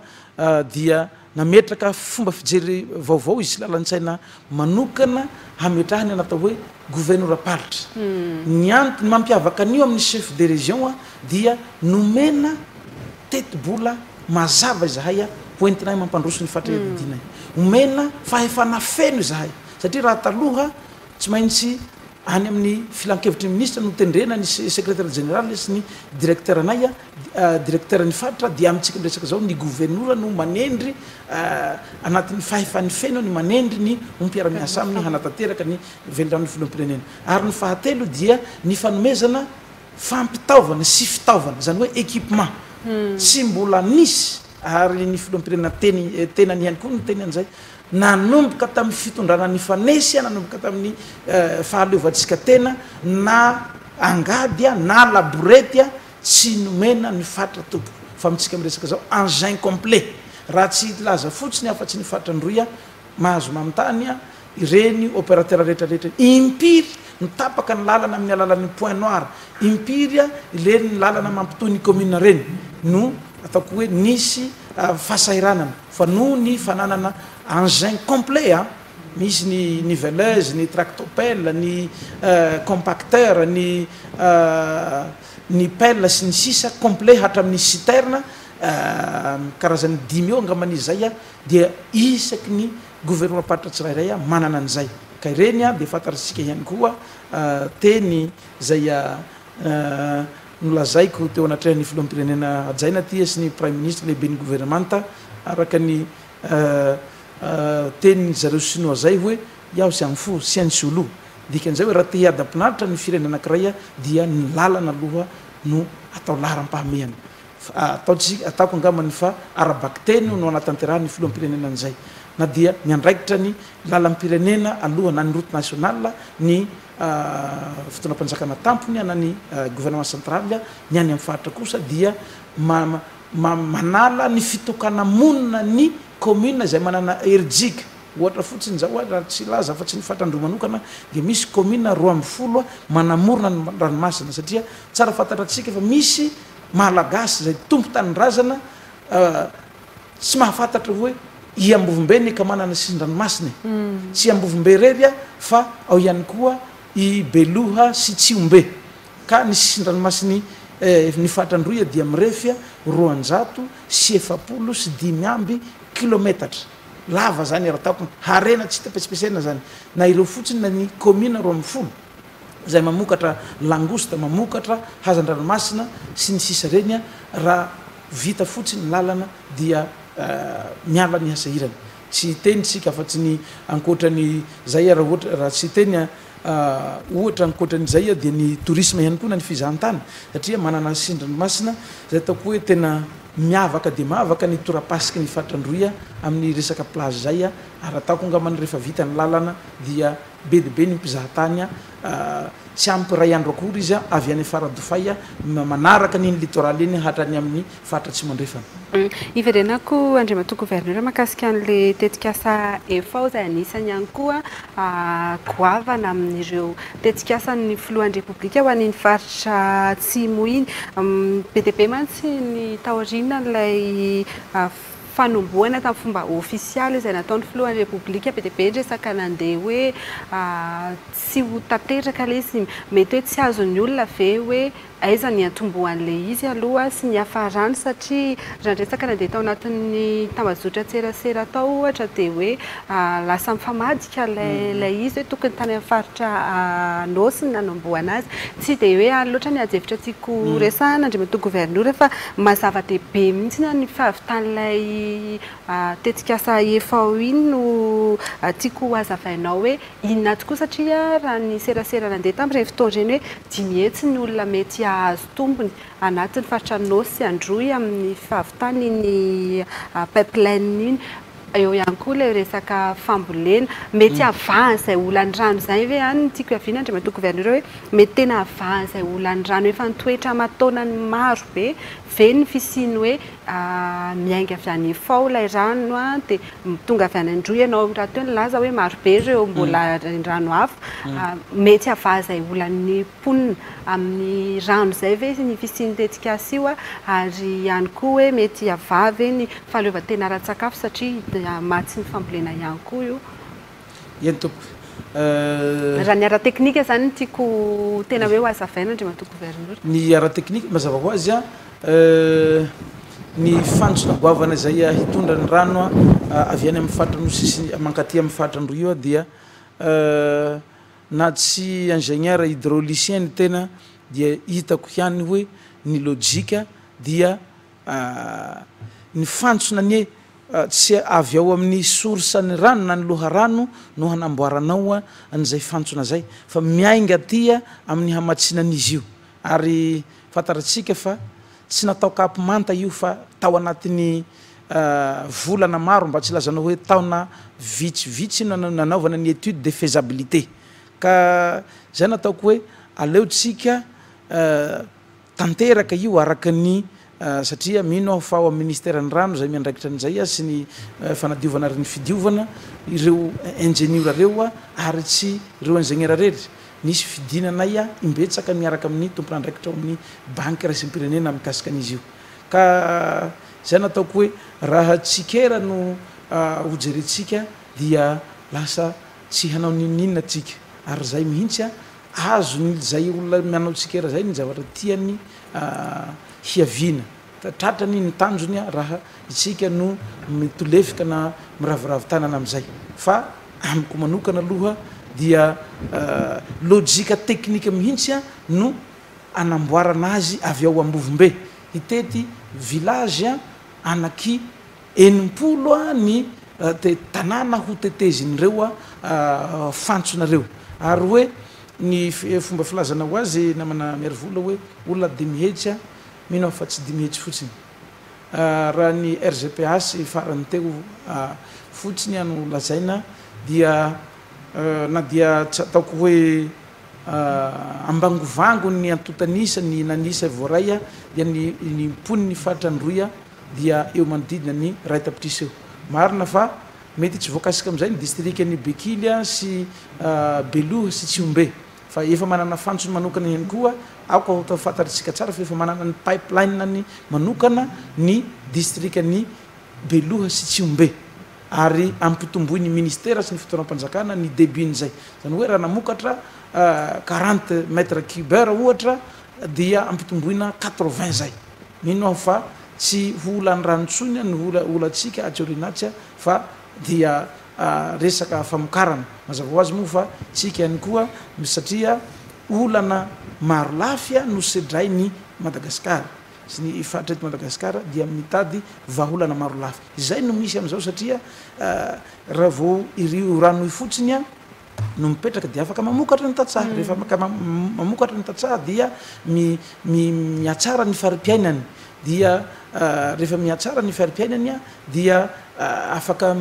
dia nametraka fomba fijery vaovao izy lalan-tsaina manokana hametrahany anatao hoe gouvernora paritra ny antony mampiavaka an'io amin'ny chef de région a dia nomena teti-bola mazava izahay a poentinay mampandroso ny fatra didinay omena fahefana feno izahay satria raha taloha tsy maintsy any amin'ny filan-kevitry ny ministre no tendrena ny secrétaire général sy ny directeur anay a directeur ny fatra dia amitsika miresaka zao ny gouvernora no manendry anatin'ny fahefan'ny feno ny manendry ny ompiaramiasa aminy hanatanteraka ny velirano filoam-pirenena ary ny fahatelo dia ny fanomezana fampitaovana sy fitaovana zany hoe équipement tsy mbola nisy ary ny filoam-pirenena teny tenany ihany koa ny teny an'izay nanomboka tamin'ny fitondrana ny fanesy nanomboka tamin'ny fahaleovantsika tena na angadya na laborety a tsy nomena ny fatra tompoko fa mitsika miresaka zao engin complet raha tsy laza fotsiny afa-tsy ny fatra androy a mahazo mamintany a ireny opérateur rehetrarehetra impiry mitapaka ny lalana amin'ny alalan'ny point noir impiry a ireny ny lalana mampitoy ny commune reny no ataoko hoe nisy fahasahiranana fa no ny fananana engin complet a misy ny niveleuse ny tractopelle ny compacteur ny ny pelle sy ny sisa complet hatramin'ny citerne karazany dimy eo angaman'izay a dia isaky ny gouvernement paritra tsirairay a manana an'izay ka ireny a de fantatsika ihany koa teny zay nolazaiko teo anatrehany filoam-pirenena ajaina tia sy ny prime ministre lehibe ny gouvernementa araka ny teny zareo sinoa zay hoe iaho sy anfo sy any solo dikan'izay hoe raha te hiadampinaritra ny firenena anankiray a dia ny lalana aloha no atao laharam-pahamehana ataotsika ataoko angamany fa arabaky teny no anatanterahany filoam-pirenena an'izay na dia miandraikitra ny lalam-pirenena aloha na ny route nationale ny fitondram-panjakana tampony ana ny gouvernement central ny any amin'ny faritra kosa dia manala ny fitokana monina ny commune zay manana erdjika ohatra fotsiny zao a raha tsy laza fa tsy ny fatrandro manokana de misy commune roa amby folo a manamorona ny ranomasina satria tsara fantatratsika fa misy malagasy zay tompo tanindrazana tsy mahafantatra hoe iambovombe ny kamanana sy ndranomasina tsy iambovombe rery a fa ao ihany koa i beloha sy tsy ombe ka ny sisindranomasiny ny fatrandroy a dia mirefy a roanjato sy efapolo sy dimy amby kilometatra lava zany arataoko harena tsy tapetsipesena zany na ireo fotsiny na ny commune roa amby folo zay mamokatra langouste mamokatra hazan-dranomasina sy ny sisa reny raha vita fotsiny lalana dia miala ny hasahirany tsy teny tsika fa tsy ny ankoatrany zay raha ohatra raha tsy teny ohatra ankoatran'izay dia ny tourisme ihany koa na ny fizahantany satria manana sindranmasina zay ataoko hoe tena miavaka dia mahavaka ny torapasiky ny fatrandroia amin'ny resaka plage zay a ary ataoko ngamany rehefa vita ny lalana dia be de be ny mpizahatany a tsy ampy ray andro akory izy a avy any faradofay a manaraka nyny littoral iny hatrany amin'ny fatra tsy mandrefana iverenako andriamato gouverneur makasika an'le tetikasa efao zay anisany ihany koa goavana amin'ireo tetikasan'ny filohan'ny repoblika ho an'iny faritra atsimo iny be de be mantsy ny taorina n'ilay fanomboana tamin'ny fomba ofisialy izay nataon'ny filohan'ny repoblika be de be resaka nandeha hoe tsy ho tateraka le izy mety hoe tsy azon'ny olona ve hoe aiza ny atombohan'le izy aloha sy ny hafarany satria raha resaka nandeha tao anatin'ny tambazotra tserasera tao ohatra dia hoe lasa mifamadika lay izy hoe tokony tany amin'ny faritra nosy ny nanambohana azy tsy dia hoe any loatra ny ajevitra tiako resahana andriamato gouverneur fa mazava-dehibe mihitsy ny fahavitan'ilay tetikasa efao iny no tiako hazavainao hoe inona tokoa satria raha ny serasera nandeha tamin'ireny fotoana ireny hoe dimy hetsy ny olona mety azo tombony anatin'ny faritra nosy androy amin'ny fahavitany ny pipeline iny eo ihany koa le resaka fambolena mety avahany izay olan'ny-drano zay ve any tiako aviana andriamato gouverneur hoe mety tena avahany izay olan'ny-drano efa nitoetra mataonany maro be ve ny fisiny hoe miainga avy any efao ilay rano a dia tonga avy any androy ianao raha teo ny laza hoe maro be ireo mbola rano hafa mety avaha izay olan'ny mponina amin'ny rano zay ve ny fisiny tetikasa io a ary ihany koa hoe mety avaha ve ny fahaleovan-tena ara-tsakafo satria matsy ny fambolena ihany koa io eny tompo raha ny ara-teknika zany ny tiako tena hoe ho hazavaina andriamato gouverneur ny ara-teknika mazava ho azy a ny fantsona goavana zay hitondra ny rano a avy any amin'ny fatrano mankaty amin'ny fatrandro io a dia na tsy ingénieur hydraulicien ny tena dia hitako ihany hoe ny lojika dia ny fantsona ny tsy avy ao amin'ny source-ny rano na ny loha rano no hanamboaranao a an'izay fantsona zay fa miainga tya amin'ny hamatsinan'izy io ary fantaratsika fa tsy natao kapy manta io fa tao anatin'ny volana maro mba tsy lazanao hoe taona vitsivitsy nanaovana ny étude de faisabilité ka zay nataoko hoe aleotsika tanteraka io araka ny satria mino aho fa ao amin'ny ministère ny rano zay miandraikitra an'izay a sy ny fanadiovana ary ny fidiovana ireo ingénieur reo a ary tsy ireo ingénieur rery nisy fidinanay a imbetsaka miaraka amin'ny tompon'andraikitra ao amin'ny banque rasim-pirenena mikasika an'izy io ka zay nataoko hoe raha tsikera no hojerentsika dia lasa tsy hanao ninninona tsika ary zay mihitsy a azo ny zay olona manao tsikera zay ny zavatra tiany hiaviana tratrany ny tanjony a raha itsika no mitolefika na miravoravo tanana amin'izay fa amiko manokana aloha dia lojika teknika mihitsy a no anamboarana azy avy ao ambovombe hitety village a anaky enimpolo a ny te tanàna ho tetezin'ireo a fantsonareo ary hoe ny fomba filazana ho azy namana miary vola hoe olona dimy hetsy a mino fa tsy dimy hetsy fotsiny raha ny R G P H farany teo fotsiny ano lazaina dia na dia tsy ataoko hoe ambangovango ny antotanisa ny nanisa voaray a dia ny ny mpony ny fatrandroy a dia eo manodidina ny ray tapitrisa eo marina fa mety tsy voakasika amin'izay ny district ny Bekily a sy Beloha sy Tsiombe fa efa manana fantsony manokana ihany koa ako atao fantaritsika tsara fa efa manana ny pipeline ny manokana ny district ny Beloha sy Tsiombe ary ampitomboy ny ministère sy ny fitoeram-panjakana ny débutn'izay zany hoe raha namokatra quarante mètres cubeur ohatra dia ampitomboina quatre-vingts zay mino aho fa tsy ho olan'ny ranontsony ny ola olatsika atsorinatsy fa dia resaka famokarana mazava ho azy moa fa tsika ihany koa satria olana maro lafia no sedray ny Madagasikara sy ny faritra eto Madagasikara dia mitady vahaolana maro lafia izay no misy am'izao satria raha vao irio rano ifotsiny a no mipetraka dia afaka mamokatra ny tatsaha rehefa mamokatra ny tatsaha dia mi miatsara ny fari-piainany dia rehefa miatsara ny fari-piainany a dia afaka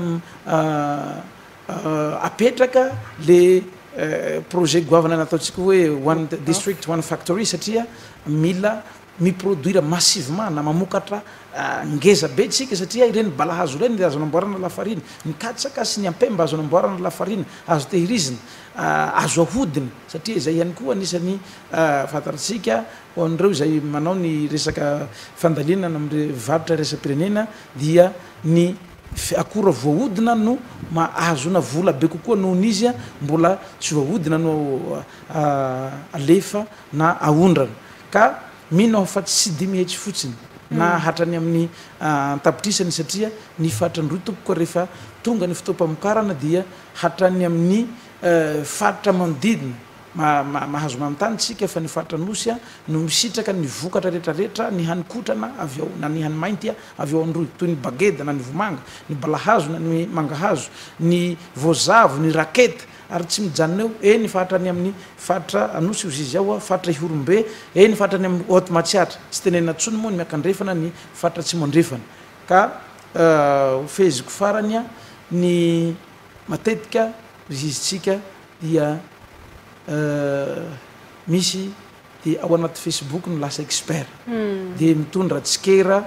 apetraka le projet goavana nataontsika hoe one district one factory satria mila miproduire massivement na mamokatra ngeza be tsika satria ireny balahazo ireny de azo namboarana lafarina ny katsaka sy ny ampemba azo namboarana lafarina azo tehirizina azo ahodina satria izay ihany koa anisany fantatsika hoan'ireo izay manao ny resaka fandalinana am're varotra resam-pirenena dia ny akora voahodina no mahazona vola be kokoa nohon izy a mbola tsy voahodina no alefa na aondrana ka mino fa tsy de mihetsy fotsiny na hatrany amin'ny antapitrisany satria ny fatrandroy tompokoa rehefa tonga ny fotoam-pamokarana dia hatrany amin'ny faritra manodidina mahazo manontany tsika fa ny fatranosy a no misitraka ny vokatra rehetrarehetra ny hanikotrana avy ao na ny hanimainty a avy ao androy toy ny bageda na ny vomanga ny balahazo na ny mangahazo ny voazavo ny raketa ary tsy mijanona eo e ny fahatrany amin'ny fatra anosy ozy izy ao a fatra ihorombe e ny fahatrany amin'ny haute matsiatra tsy tenena tsony moa ny miakandrefana ny fatra tsy mandrefana ka feheziko farany a ny matetika izizitsika dia misy de ao anaty Facebook no lasa expert de mitondra tsikera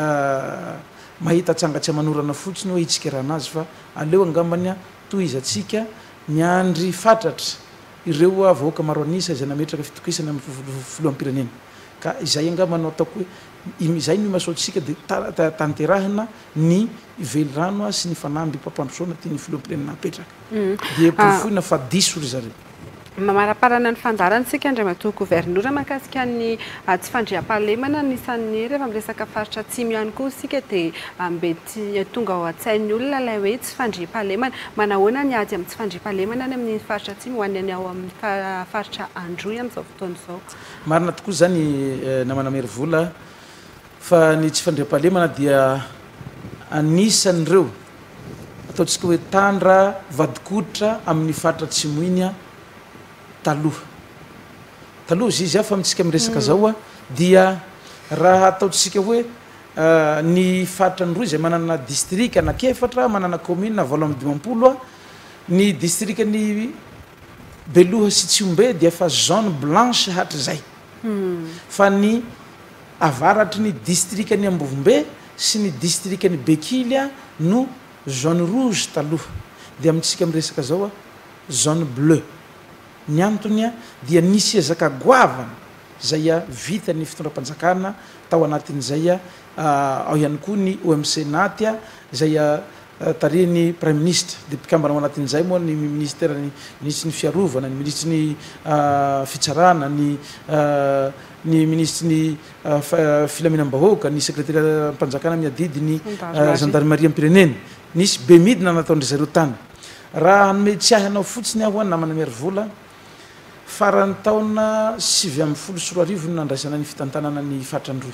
mahita tsangatsy manorana fotsiny hoe itsikeran'azy fa aleo angambany a toy izy atsika miandry fatratra ireo vahoaka maro anisa izay nametraka fitokisana amin'ny filoham-pirenena ka izay angambany ataoko hoe izay no masoatsika de tanterahina ny ivelirano a sy ny fanamby mpampandrosoana ty ny filoham-pirenena apetraka de pofoina fa diso ry zareo mamaraparana ny fandarantsika andriamatoa gouvernoura mahakasika ny tsy fandriam-pahalemana nisan'ny rehefa miresaka faritra atsimo ihany koa sika dia mbe ty tonga ao an-tsain'ny olona ilay hoe tsy fandriam-pahalemana manahoana ny ady amin'ny tsy fandriam-pahalemana any amin'ny faritra atsimo hoany any ao amin'ny faritra androy amin'izao fotoana izao marina tokoa zany namana mery vola fa ny tsy fandriam-pahalemana dia anisan'ireo ataontsika hoe tandra vadikotra amin'ny faritra atsimo iny a taloha taloha izy izy a fa mitsika miresaka zao a dia raha ataontsika hoe ny faritra androy izay manana distrika anakefatra manana commune valo amby dimampolo a ny distrika ny beloha sy tsiombe dia fa zone blanche hatry zay fa ny avaratry ny distrika ny ambovombe sy ny distrika ny bekily a no zone rouge taloha dia amitsika miresaka zao a zone bleu ny antony a dia nisy ezaka goavana zay a vita ny fitondram-panjakana tao anatin'izay a ao ihany koa ny O M C naty a zay a tarihiny prime ministre de mpikambana ao anatin'izay moa ny ministère ny ministre ny fiarovana ny ministre ny fitsarana ny ny ministre ny filaminam-bahoaka ny secrétaire mpanjakana miadidy ny gendarmerie ampirenena nisy be midina nataondry zareo tany raha hanome tsiahanao fotsiny aho any namana mery vola farany taona sivy amby folo sy roa arivo no nandraisana ny fitantanana ny fatrandroy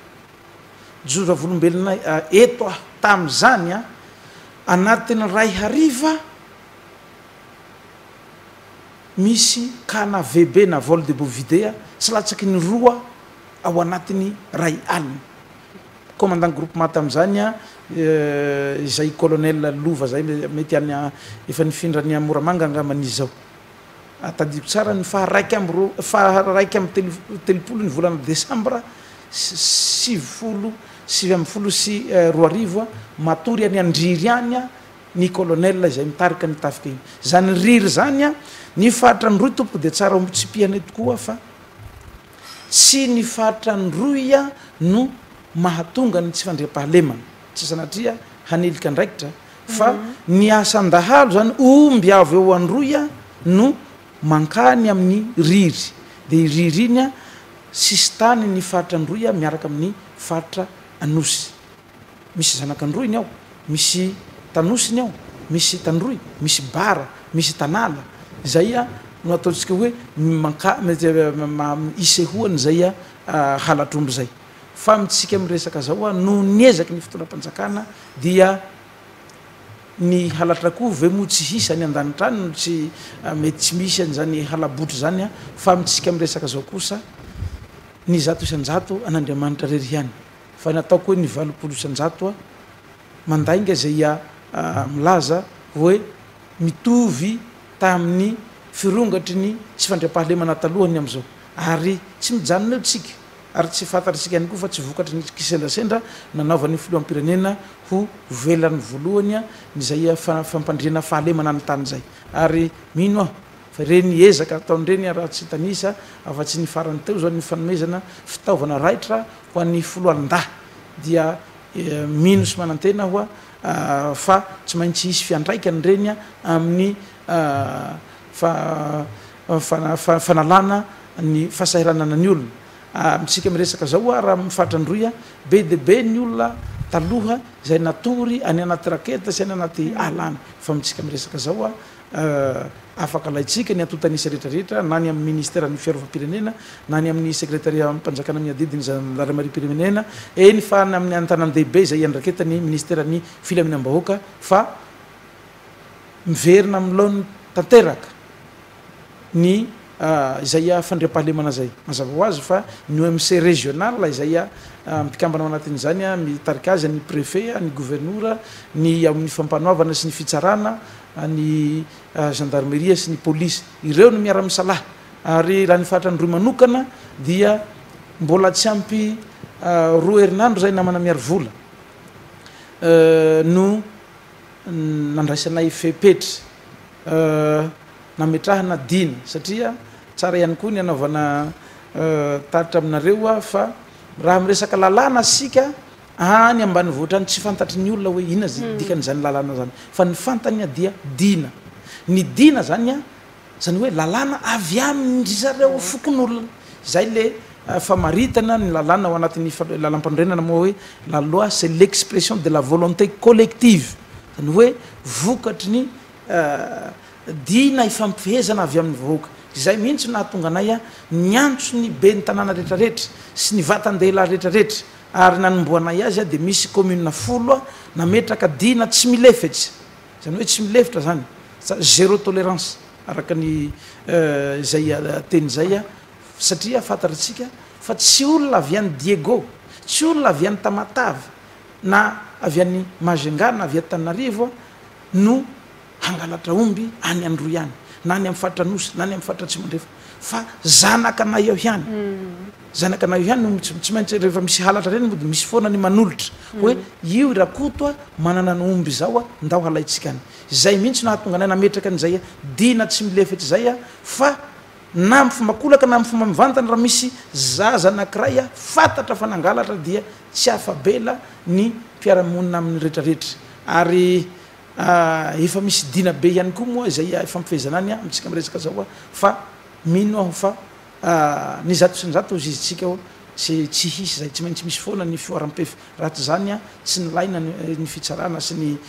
jora volombelona eto a tam'izany a anatiny ray hariva misy kana V B na vol de bovidea tsy latsaky ny roa ao anatiny ray alina commandant groupement tam'izany a izay colonel lova zay mety any efa nifindrany amoramanga angaman'izy zao atadiko tsara ny faharaiky amby ro faharaiky amby telopolo ny volana desambra sivy folo sivy amby folo sy roa arivo a matory any andriry any a ny colonel izay mitarika ny tafika iny zany riry zany a ny faritra androy tompo de tsara omitsipihany tokoa fa tsy ny faritra androy a no mahatonga ny tsy fandriam-pahalemana tsy sanatria hanelika andraikitra fa ny asandahalo zany omby avy eo androy a no mankany amin'ny riry de riry iny a sisy tany ny faritra androy a miaraka amin'ny faritra anosy misy zanakandroy iny ao misy tanosiny ao misy tandroy misy bara misy tanala zay a no ataontsika hoe manka isehoany zay a halatrombo zay fa mitsika miresaka zao a no niezaky ny fotoanam-panjakana dia ny halatra koa ve mo tsy hisy any an-danitrany no tsy mety tsy misy an'zany halabotry zany a fa mitsika miresaka zao kosa ny zato isanjato an'Andriamanitra rery ihany fa nataoko hoe ny valopolo isanjato a mandainga zay a milaza hoe mitovy tamin'ny firongatry ny tsy fandriam-pahalemana talohany am'izao ary tsy mijanona eo tsika ary tsy fantatritsika ihany koa fa tsy vokatry ny kisendasendra nanaovany filohampirenena ho velany voalohany a nyzay fampandriana fahalemana ny tany zay ary mino aho fa reny ezaka ataon'ireny raha tsy tanisa afa-tsy ny farany teo zao ny fanomezana fitaovana raitra ho an'ny foloalindah dia mino sy manantena ho a fa tsy maintsy hisy fiandraikany reny a amin'ny fanalana ny fahasahiranana ny olona mitsika miresaka zao a raha mifatrandroy a be de be ny olona taloha zay natory any anaty raketa sy any anaty alana fa mitsika miresaka zao a afaka laitsika ny atotanisa rehetrarehetra na ny amin'ny ministère ny fiarovam-pirenena na ny amin'ny secrétariat mpanjakana amin'ny adidiny zandarimari-pirenena eny fa ny amin'ny antanandehibe zay andraketa ny ministère ny filaminam-bahoaka fa miverina am'laony tanteraka ny izay a fandriam-pahalemana zay mazava ho azy fa ny O M C régional izay a mpikambana ao anatin'izany a mitarika azy ny préfet ny gouverneur ny amin'ny fampanoavana sy ny fitsarana ny gendarmerie sy ny police ireo no miara-misalahy ary raha ny fatrandroy manokana dia mbola tsy ampy roa herinandro zay namana miary vola no nandraisanay fepetra nametrahana dina satria tsara ihany koa ny anaovana taritra aminareo a fa raha miresaka lalàna asika any ambany voatrany tsy fantatry ny olona hoe ina dikan'zany lalàna zany fa ny fantany a dia dina ny dina zany a zany hoe lalàna avy aminy zareo fokon'olona zay le famaritana ny lalàna ao anatin'ny lalam-pandrenana moa hoe la loi c'est l'expression de la volonté collective zany hoe vokatry ny dina ifampifehezana avy amin'ny vahoaka zay mihitsy nahatonga anay a niantso ny be ny tanàna rehetrarehetra sy ny vatan-dehilahy rehetrarehetra ary nanomboanay azy a de misy commune folo a nametraka dina tsy milefetsy zany hoe tsy milefitra zany zéro tolérance araka ny zay teny zay a satria fantatritsika fa tsy olona avy any Diego tsy olona avy any Tamatave na avy any Majunga na avy any Tananarivo no hangalatra omby any andro ihany na ny amin'ny fatranosy na ny amin'ny fatra tsy mandrefa fa zanaka anay ao ihany zanaka anay ao ihany tsy maintsy rehefa misy halatra reny mody misy foana ny manolotra hoe io rakoto a manana ny omby zao a ndao halaitsika any zay mihitsy nahatonga anay nametraka an'izay a dina tsy milefetsy zay a fa na my fomakolaka na my fomba mivantany raha misy zaza anakiray a fantatra fa nangalatra dia tsy afabela ny mpiaramonina amin'ny rehetrarehetra ary efa misy dina be ihany koa moa zay efa mifehezana any a mitsika miresaka zao a fa mino aho fa ny zato isanjato zizitsika ao tsy tsy hisy zay tsy maintsy misy foana ny fioaram-pefy ratsy zany a tsy nilaina ny fitsarana sy ny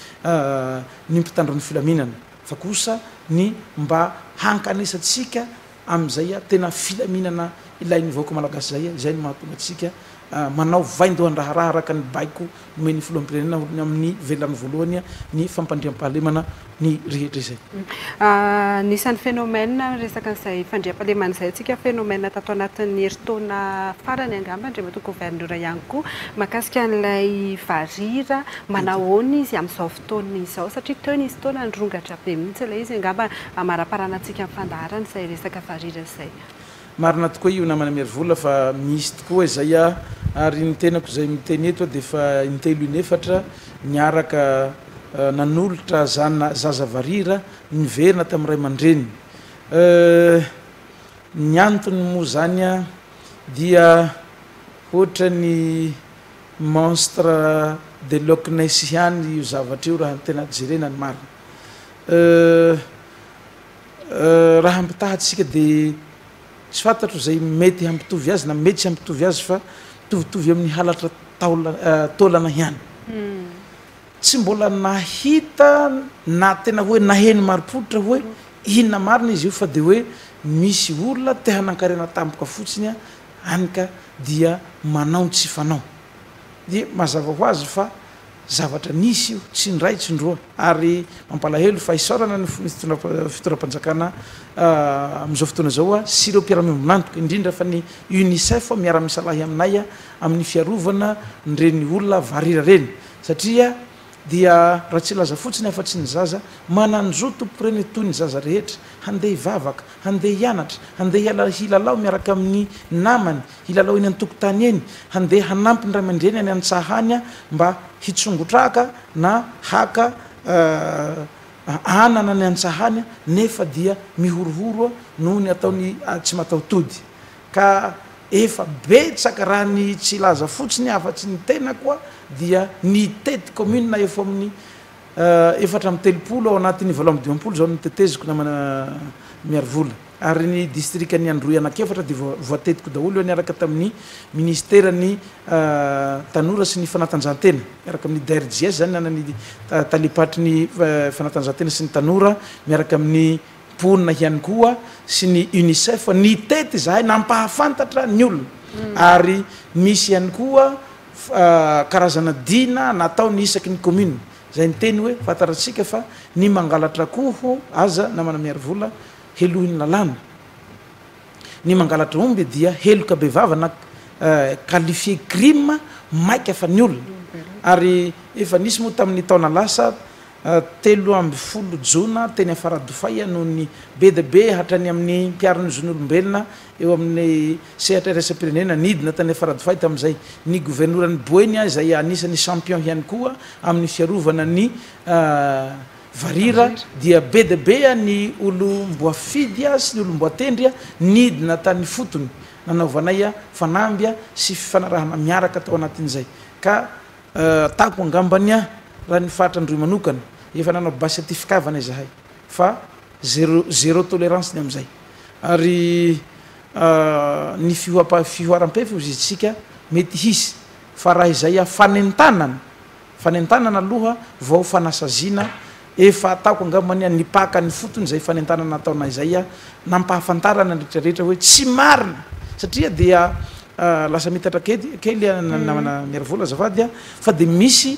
ny mpitandron'ny filaminana fa kosa ny mba hankanesatsika am'izay a tena filaminana ilain'ny vahoaka malagasy zay a zay ny mahatonga atsika manao vaindohan-draharaha araka ny baiko nomeny filohampirenena amin'ny velany voalohany a ny fampandriam-pahalemana ny rehetra izay nisan'ny phénomène resaka an'izay fandriam-pahalemana zay atsika phénomène tato anatin'ny herintaona farany angamba andriamato gouverneur ihany koa mahakasika an'ilay varira manahoana izy amin'izao fotoana izao satria teo nisy fotoana nyrongatra be mihitsy ilay izy angamba maraparana antsika amin'ny fandaharana izay resaka varira izay marina tokoa io namana miary vola fa misy tokoa izay a ary ny tenako zay miteny eto de fa intelo inefatra niaraka nanolotra zana zaza varira niverina tamin'ny ray aman-dreny ny antony moa zany a dia ohatra ny monstre de Loch Ness ihany io zavatra io raha tena jerena ny marina raha hampitahatsika de tsy fantatro zay mety hampitovy azy na mety tsy hampitovy azy fa mitovitovy amin'ny halatra taolana ihany tsy mbola nahita na tena hoe naheny maropotra hoe inona marina izy io fa de hoe misy olona te hanan-karena tampoka fotsiny a anyka dia manao tsy fanao de mazava ho azy fa zavatra nisy io tsy ndray tsy ndroa ary mampalahelo fa isaorana ny fitoram-panjakana am'izao fotoana zao a sy ireo mpiara-miombonantoka indrindra fa ny UNICEF miara-misalahy aminay a amin'ny fiarovana nireny olona varira reny satria dia raha tsy laza fotsiny afa tsy ny zaza mananjo tomporeny toy ny zaza rehetra handeha ivavaka handeha hianatra handeha hilalao miaraka amin'ny namany hilalao eny an-tokotany eny handeha hanampy ny ray aman-dreny any an-tsahany a mba hitsongotraka na haka anana ny an-tsahany nefa dia mihorohoro noho ny ataony tsy mataotody ka efa betsaka raha ny tsy laza fotsiny afa-tsy ny tena koa dia ny tety commune na efa amin'ny efatra amin'ny telopolo ao anatin'ny valo amby dimampolo zao ny teteziko namana miary vola ary ny district ny androy anakefatra de voatetiko daholo eo niaraka tamin'ny ministera ny tanora sy ny fanatanjahantena miaraka amin'ny D R G S zany nanany talipatry ny fanatanjahantena sy ny tanora miaraka amin'ny ponina ihany koa sy ny UNICEF ny tety zahay nampahafantatra ny olona ary misy ihany koa karazana dina natao ny isaky ny commune zay ny teny hoe fataratsika fa ny mangalatra koho aza namana miary vola helohiny lalàna ny mangalatra omby dia heloka be vava na qualifié crime maika fa ny olona ary efa nisy moa tamin'ny taona lasa telo amby folo jona teny afaradofay noho ny be de be hatrany amin'ny mpiarany zon'olombelona eo amin'ny sehatra iraisam-pirenena nidina tany afaradofay tam'izay ny gouvernorany Boenia izay anisany champion ihany koa amin'ny fiarovana ny varira dia be de be ny olo mboafidya sy ny olo mboatendrya nidina tany fotony nanaovanay a fanambya sy fifanarahana miaraka tao anatin'izay ka tako angambany a raha ny fahatrandroy manokana efa nanao basy certificat-vana izahay fa zéro zéro tolérance ny am'izay ary ny fihoapa fihoaram-pefy izy tsika mety hisy fa raha izay a fanentanana fanentanana aloha vao fanasazina efa ataoko angambany ny paka ny fotony zay fanentanana ataona izay a nampahafantarana rehetrarehetra hoe tsy marina satria dia lasa mitatra kely kely namana miary vola azafady a fa de misy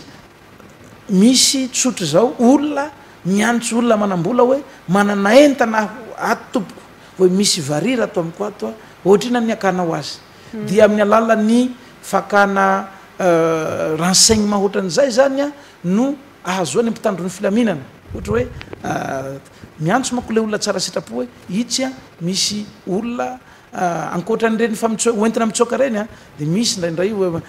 misy tsotro zao olona miantso olona manambola hoe manana entana ato tompoko hoe misy varira ato amiko ato a ohatrina ny akanao azy dia amin'ny alalany fakana renseignement ohatran'izay zany a no ahazoany mpitandro ny filaminana ohatra hoe miantso mako le olona tsara sitrapo hoe itsy a misy olona ankoatran'ireny fa oentina mitsoka reny a de misy ndraindray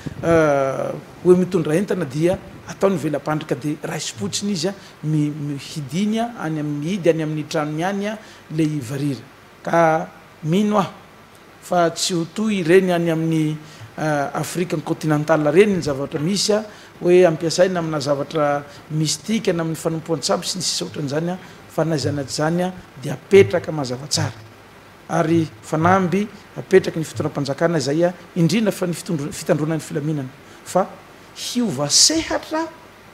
hoe mitondra entana dia ataony velam-pandrika de raisipotsiny izy a mihidiny a any mihidy any amin'ny tranony any a le varira ka mino ah fa tsy ho toy ireny any amin'ny Afrique continentale reny ny zavatra misy a hoe ampiasaina amina zavatra mystique na amin'ny fanompoan-tsampy sy ny sisa ohatran'izany a fa naizana zany a de apetraka mazava tsara ary fanamby apetraky ny fitoram-panjakana zay a indrindra fa ny fitandrona ny filaminana fa hiova sehatra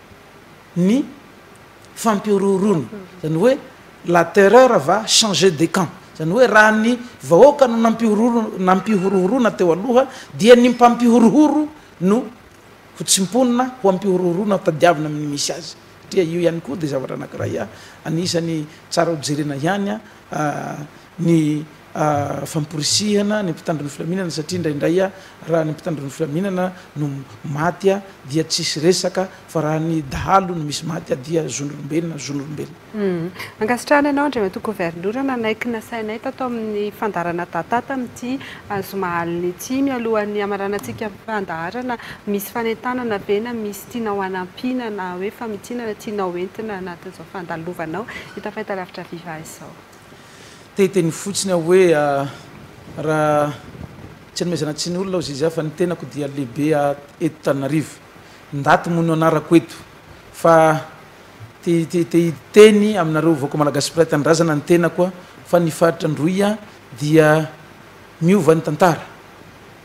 ny fampiororona zany hoe la terreur va changer de camp zany hoe raha ny vahoaka no nampihororo nampihorohorona teo aloha dia ny mpampihorohoro no ho tsimponina ho ampihorohorona tadiavina amin'ny misy azy satria io ihany koa de zavatra anankiray a anisany tsara hojerena ihany a ny famporisihana ny mpitandron'ny filaminana satria indraindray a raha ny mpitandron'ny filaminana no maty a dia tsisy resaka fa raha ny dahalo no misy maty a dia zon'olombelona zon'olombelona mankasitrana ianao andra mato gouvernorana naiky nasainay tato amin'ny fandarana tatata amity zomahaliny ity mialohan'ny amaranantsika fandarana misy fanentanana vena misy tianao anampina na hoe famitsinana tianao entina anatin'izao fandalovanao hita fa hitalavitra viva izao teteny fotsiny aho hoe raha tsy anomezana tsy ny olona ao izy fa ny tenako dia lehibe eto Tananarivo ndaty mono anarako eto fa te te teny aminareo vaoaka malagasy piray tanindrazana ny tenako fa ny faritra androy a dia miova ny tantara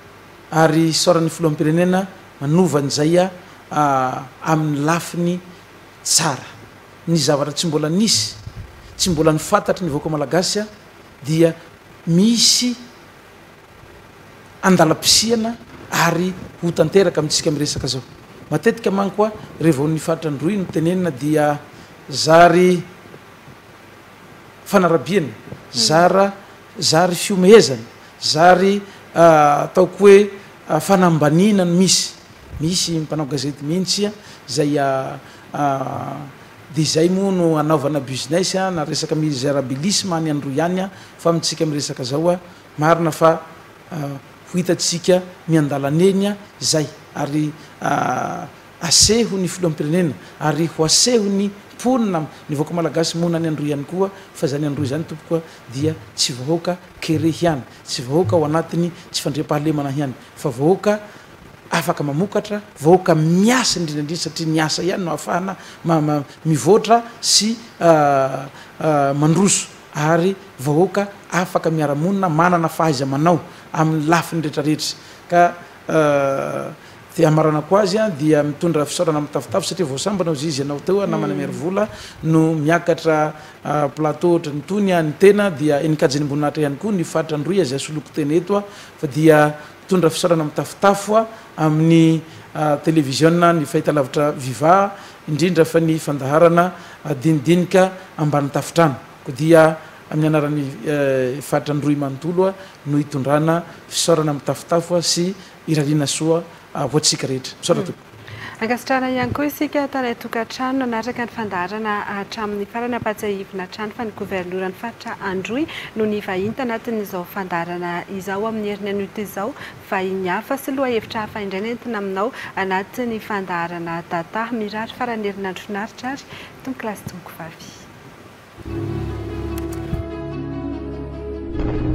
ary saoran'ny filoham-pirenena manova an'izay a amin'ny lafiny tsara ny zavatra tsy mbola nisy tsy mbola ny fantatry ny vahoaka malagasy a dia misy andalam-pisihana ary ho tanteraka amintsika miresaka zao matetika man koa rehevao ny fatrandroy no tenenina dia zary fanarabiana zara zary fiomehezana zary ataoko hoe fanambanina no misy misy mpanao gazety mihitsy a zay de zay moa no anaovana business a na resaka misérabilisme any andro ihany a fa amitsika miresaka zao a marina fa ho hitatsika miandalaneny a zay ary aseho ny filoam-pirenena ary ho aseho ny ponina ny vahoaka malagasy mona any andro ihany koa fa zany andro zany tompokoa dia tsy vahoaka kere hiany tsy vahoaka ao anatiny tsy fandriam-pahalemana hiany fa vahoaka afaka mamokatra vahoaka miasa indrindrandrindra satria miasa ihany no ahafahana mivoatra sy mandroso ary vahoaka afaka miaramonina manana fahaiza manao amin'ny lafiny rehetrarehetra ka de amaranako azy a dia mitondra fisaorana mitafitafy satria voasambanao zy izy anao teo namana miary vola no miakatra plateau ohatra ny tony a ny tena dia enikajiny amboninahitra ihany koa ny fatrandroy azy asoloko tena eto a fa dia mitondra fisaorana mitafitafo a amin'ny televisionna ny fahitalavitra viva indrindra fa ny fandaharana dinidinika ambany tafitrano ko dia amin'ny anaran'ny fatrandroy manontolo a no hitondrana fisaorana mitafitafo a sy irariana soa ho atsika rehetra misaora ankasitrana ihany koa isika tanay tokantrano natraka ny fandaharana hatramin'ny farany ampatsahivina trano fa ny gouverneuran'ny faritra Androy no ny vahiny tanatin'izao fandaharana izao amin'ny herin'ny an'ito izao vahiny hafa sy loha hevitra hafa indray nentina aminao anatin'ny fandaharana tata mirary farany herinandro finaritra ary tomoko lasy tomoko vavy